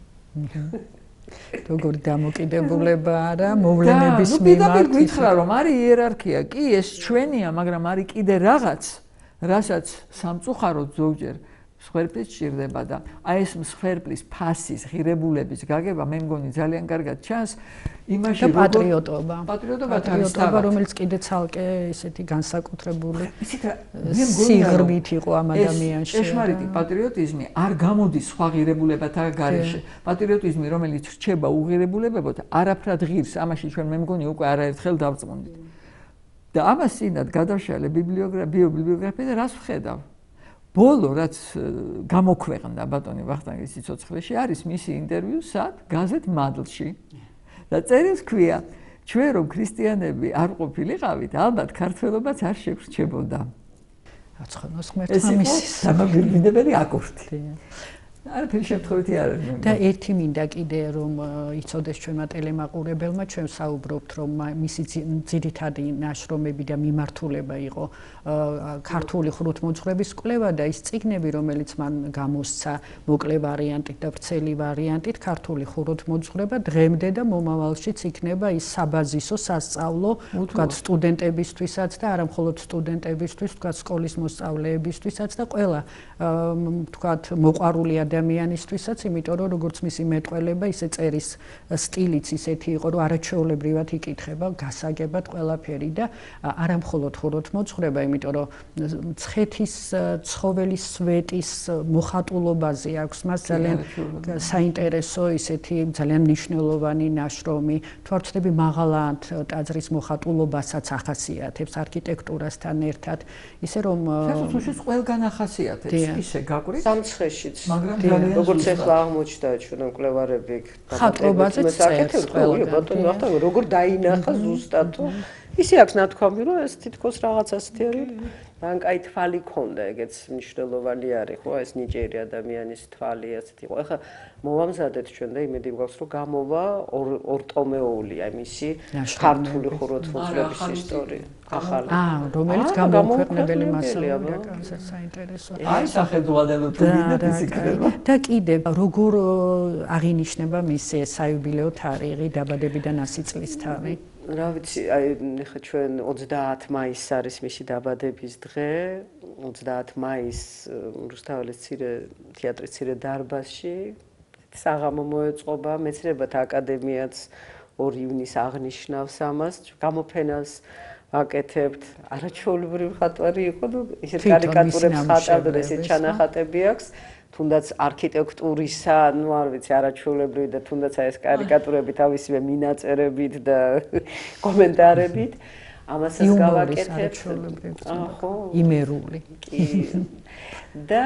როგორი დამოკიდებულება არა მოვლენების მიმართ. პირდაპირ გითხრა რომ არის იერარქია, კი ეს ჩვენია, მაგრამ არის კიდე რაღაც, რასაც სამწუხაროდ ზოგჯერ მსხვერპლიც სჭირდება და აი ეს მსხვერპლის ფასის ღირებულების გაგება მე მგონი ძალიან კარგად ჩანს იმაში რომ პატრიოტობა პატრიოტობა რომელიც კიდე ცალკე ესეთი განსაკუთრებული სიღრმით იყო ამ ადამიანში ჭეშმარიტი პატრიოტიზმი არ გამოდის სხვა ღირებულებათა გარეშე პატრიოტიზმი რომელიც რჩება უღირებულებებად არაფრად ღირს ამაში ჩვენ მე მგონი უკვე არაერთხელ დავწმუნდით და ამას წინათ გადავშალე ბიბლიოგრაფია და რას ვხედავ ბოლო რაც გამოქვეყნდა ბატონი ვახტანგის სიცოცხლეში არის მისი ინტერვიუ სად გაზეთ მადლში და წერილს ქვია ჩვენ რომ ქრისტიანები არ ყოფილიყავით ალბათ ქართველობაც არ შეგვრჩებოდა აცხადოს ღმერთს ამის სამაგრიბინებელი აკურთი არაფერი შემთხვევითი არ არის და ერთი მინდა კიდე რომ იცოდეს ჩვენმა ტელემაყურებელმა ჩვენ საუბრობთ რომ მისი ძირითადი ნაშრომები და მიმართულება იყო ქართული ხუროთმოძღვრების კვლევა და ის წიგნები რომელიც მან გამოსცა მოკლე ვარიანტით და ვრცელი ვარიანტით ქართული ხუროთმოძღვრება დღემდე და მომავალშიც იქნება ის საბაზისო სასწავლო თქვათ სტუდენტებისთვისაც და არა მხოლოდ სტუდენტებისთვის თქვათ სკოლის მოსწავლეებისთვისაც და ყველა თქვათ მოყვარული ადამიანისთვისაც, იმიტომ რომ როგორც მისი მეტყველება, ისე წერის სტილიც ისეთი იყო, რომ არაჩვეულებრივად იკითხება, გასაგებად ყველაფერი და არა მხოლოდ ხუროთმოძღვრება, იმიტომ რომ მცხეთის ცხოველის სვეტის მოხატულობაზე აქვს მას ძალიან საინტერესო ისეთი ძალიან მნიშვნელოვანი ნაშრომი, თუ არ ვცდები მაღალად ტაძრის მოხატულობასაც ახასიათებს არქიტექტურასთან ერთად, ისე რომ შესაძლოა ყველგან ახასიათებს, ისე გაკვირით სამცხეშიც როგორც ახლა აღმოჩნდა ჩვენ მკვლევარები ხატობაზე წერს ბატონო ახლა როგორ დაინახა ზუსტად ისე აქვს ნათქვამი, რომ ეს თითქოს რაღაც ასეთი არის. მან კაი თვალი ქონდა, ეგეც მნიშვნელოვანი არის, ხო, ეს ნიჭიერი ადამიანის თვალი ასეთი იყო. ეხლა მოვამზადეთ ჩვენ და იმედი გვაქვს, რომ გამოვა ორტომეული, აი მისი ქართული ხუროთმოძღვრების ისტორია. ახალი. რომელიც გამოუქვეყნებელი მასალაა, საინტერესოა. აი სახელმძღვანელო თუ გინდათ ის იქნება. და კიდე როგორ აღინიშნება მისი საიუბილეო თარიღი, დაბადებიდან 100 წლის თარიღი? რა ვიცი, აი ხა ჩვენ 30 მაისს არის მისი დაბადების დღე, 30 მაისს რუსთაველის თეატრის მცირე დარბაზში საღამო მოეწყობა, მეცნიერებათა აკადემიაც 2 ივნისს აღნიშნავს ამას, გამოფენას ვაკეთებთ. არაჩვეულებრივი მხატვარი იყო, და ისეთ კარიკატურებს ხატავდა და ესეთ ჩანახატები აქვს. თუნდაც არქიტექტურისა, ну არ ვიცი, არაჩვეულებრივი და თუნდაც ეს კარიკატურები თავისივე მინაწერებით და კომენტარებით. ამასაც გავაკეთებთ. ხო, იმერული. და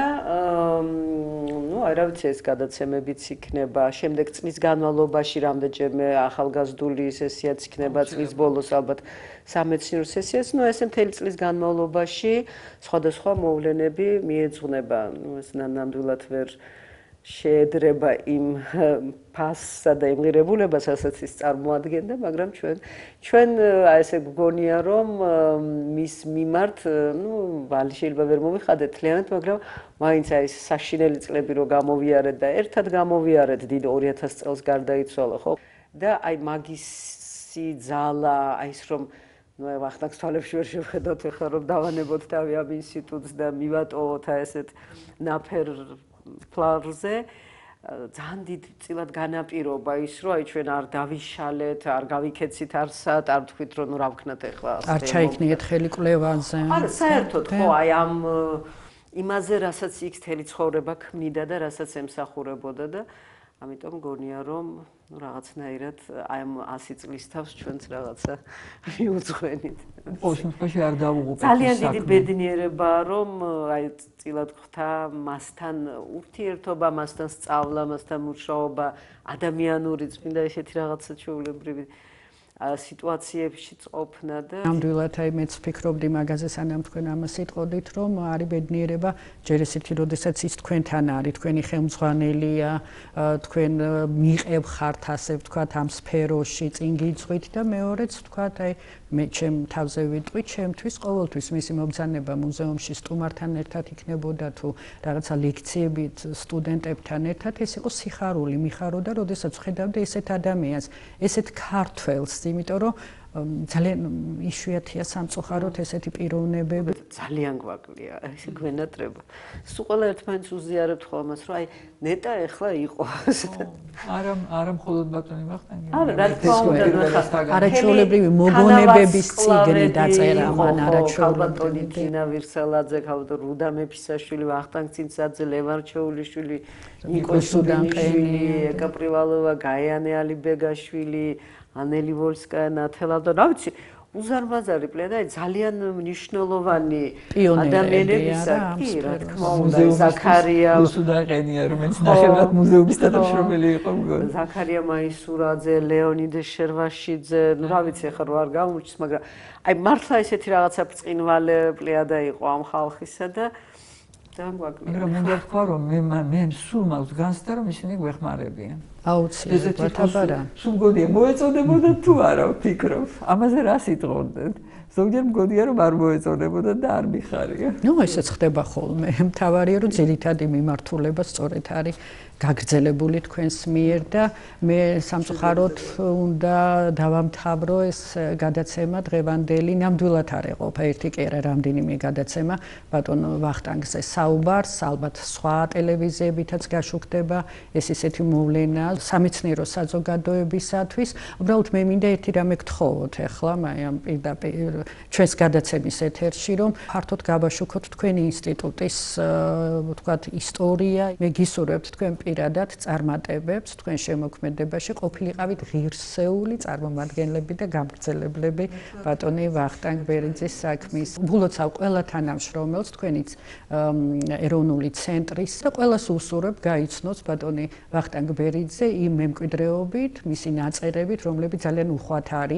ну რა ვიცი, ეს გადაცემებიც იქნება. შემდეგ წლის განმავლობაში რამდენჯერმე ახალგაზრდული სესიაც იქნება, წლის ბოლოს ალბათ სამეცნიერო სესიაც. ну ესე მთელი წლის განმავლობაში სხვადასხვა მოვლენები მიეძღვნება. ну ეს ნამდვილად ვერ შეედრება იმ ფასსა და იმ ღირებულებას, რასაც ის წარმოადგენდა, მაგრამ ჩვენ აი ესე გგონია, რომ მის მიმართ, ну ვალი შეიძლება ვერ მომიხადეთ თლიანად, მაგრამ მაინც აი ეს საშინელი წლები რო გამოვიარეთ და ერთად გამოვიარეთ, დიდ 2000 წელს გარდაიცვალა, ხო? და აი მაგისი ძალა, აი ეს რომ ну ვახტანგს თვალებში ვერ შევხედოთ ახლა, რომ დავანებოთ თავი ამ ინსტიტუტს და მივატოვოთ აი ესეთ ნაფერ ფლარზე, ძალიან დიდ წილად განაპირობა ის, რომ აი ჩვენ არ დავიშალეთ, არ გავიქეცით არსად, არ თქვით, რომ ნუ რა ვქნათ ახლა. არ ჩაიქნიეთ ხელი კვლევაზე. არა, საერთოდ ხო, აი ამ იმაზე, რასაც იქ მთელი ცხოვრება ქმნიდა და რასაც ემსახურებოდა და ამიტომ გონია, რომ ну რაღაცნაირად აი ამ 100 წლის თავს ჩვენც რაღაცა მიუძღვენით. ყოველ შემთხვევაში არ დავუღუპეთ. ძალიან დიდი ბედნიერებაა, რომ აი წილად ხვდა მასთან ურთიერთობა, მასთან სწავლა, მასთან მუშაობა, ადამიანური წმინდა ესეთი რაღაცა ჩვეულებრივი სიტუაციებში ყოფნა და ნამდვილად აი მეც ვფიქრობდი მაგაზე, სანამ თქვენ ამას იტყოდით, რომ არის ბედნიერება ჯერ ესეთი, როდესაც ის თქვენთან არის, თქვენი ხელმძღვანელია, თქვენ მიყევ ხართ, ასე ვთქვათ, ამ სფეროში წინ გიწვით და მეორეც ვთქვათ, აი მე ჩემ თავზე ვიტყვი, ჩემთვის ყოველთვის მისი მობრძანება მუზეუმში სტუმართან ერთად იქნებოდა თუ რაღაცა ლექციებით სტუდენტებთან ერთად, ეს იყო სიხარული, მიხაროდა, როდესაც ხედავდი ესეთ ადამიანს, ესეთ ქართველს, იმიტომ რომ ძალიან იშვიათია სამწუხაროდ ესეთი პიროვნებები. ძალიან გვაკლია, ესე გვენატრება. სულ ყველა ერთმანეთს უზიარებთ ხოლმე ამას, რომ აი ნეტა ეხლა იყო. არა მხოლოდ ბატონი ვახტანგი. არა, რა თქმა უნდა, არაჩვეულებრივი მოგონებების წიგნი დაწერა მან, არაჩვეულებრივი თინა ვირსალაძე, ქალბატონ რუდა მეფისაშვილი, ვახტანგ ცინცაძე, ლევან ჩეულიშვილი, ნიკო სუდანყელი, ეკა პრივალოვა, გაიანე ალიბეგაშვილი, ანელი ვოლსკაია, ნათელა და რა ვიცი, უზარმაზარი პლედა, ძალიან მნიშვნელოვანი ადამიანებისა, კი, რა თქმა უნდა, ზაქარია სუდანყელია, რომელიც ნახევრად მუზეუმის თანამშრომელი იყო მგონი. ზაქარია მაისურაძე, ლეონიდე შერვაშიძე, ну რა ვიცი, ახლა რო არ გამურჩის, მაგრამ აი მართლა ესეთი რაღაცა ბრწყინვალე პლედა იყო ამ ხალხისა და ძალიან გვაკლია. მაგრამ უნდა თქვა, რომ მე სულ მაქვს განცდა, რომ ისინი გვეხმარებიან. აუცილებლად, აბარა. სულ მგონია მოეწოდებოდა თუ არა ვფიქრობ. ამაზე რა სიტყვოდეთ? ზოგჯერ მგონია რომ არ მოეწოდებოდა და არ მიხარია. ну ესეც ხდება ხოლმე. მთავარია რომ ძირითადი მიმართულება სწორედ არის გაგრძელებული თქვენს მიერ და მე სამწუხაროდ უნდა დავამთავრო ეს გადაცემა დღევანდელი, ნამდვილად არ ეყოფა ერთი კი არა, რამდენიმე გადაცემა ბატონ ვახტანგზე საუბარს, ალბათ სხვა ტელევიზიებითაც გაშუქდება ეს ისეთი მოვლენა სამეცნიერო საზოგადოებისათვის. უბრალოდ მე მინდა ერთი რამე გთხოვოთ ახლა, ამ პირდაპირ ჩვენს გადაცემის ეთერში, რომ ფართოდ გავაშუქოთ თქვენი ინსტიტუტის ვთქვათ ისტორია. მე გისურვებთ თქვენ პირადად წარმატებებს თქვენ შემოქმედებაში, ყოფილიყავით ღირსეული წარმომადგენლები და გამგრძელებლები ბატონი ვახტანგ ბერიძის საქმის. ულოცავ ყველა თანამშრომელს თქვენიც ეროვნული ცენტრის და ყველას უსურვებ გაიცნოს ბატონი ვახტანგ ბერიძე იმ მემკვიდრეობით, მისი ნაწერებით, რომლებიც ძალიან უხვად არის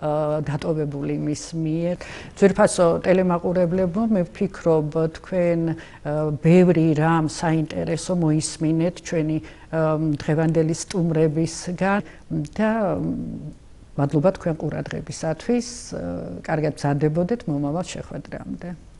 დატოვებული მის მიერ. ძვირფასო ტელემაყურებლებო, მე ვფიქრობ თქვენ ბევრი რამ საინტერესო მოისმინეთ ჩვენი დღევანდელი სტუმრებისგან და მადლობა თქვენ ყურადღებისათვის. კარგად მზადდებოდეთ მომავალ შეხვედრამდე.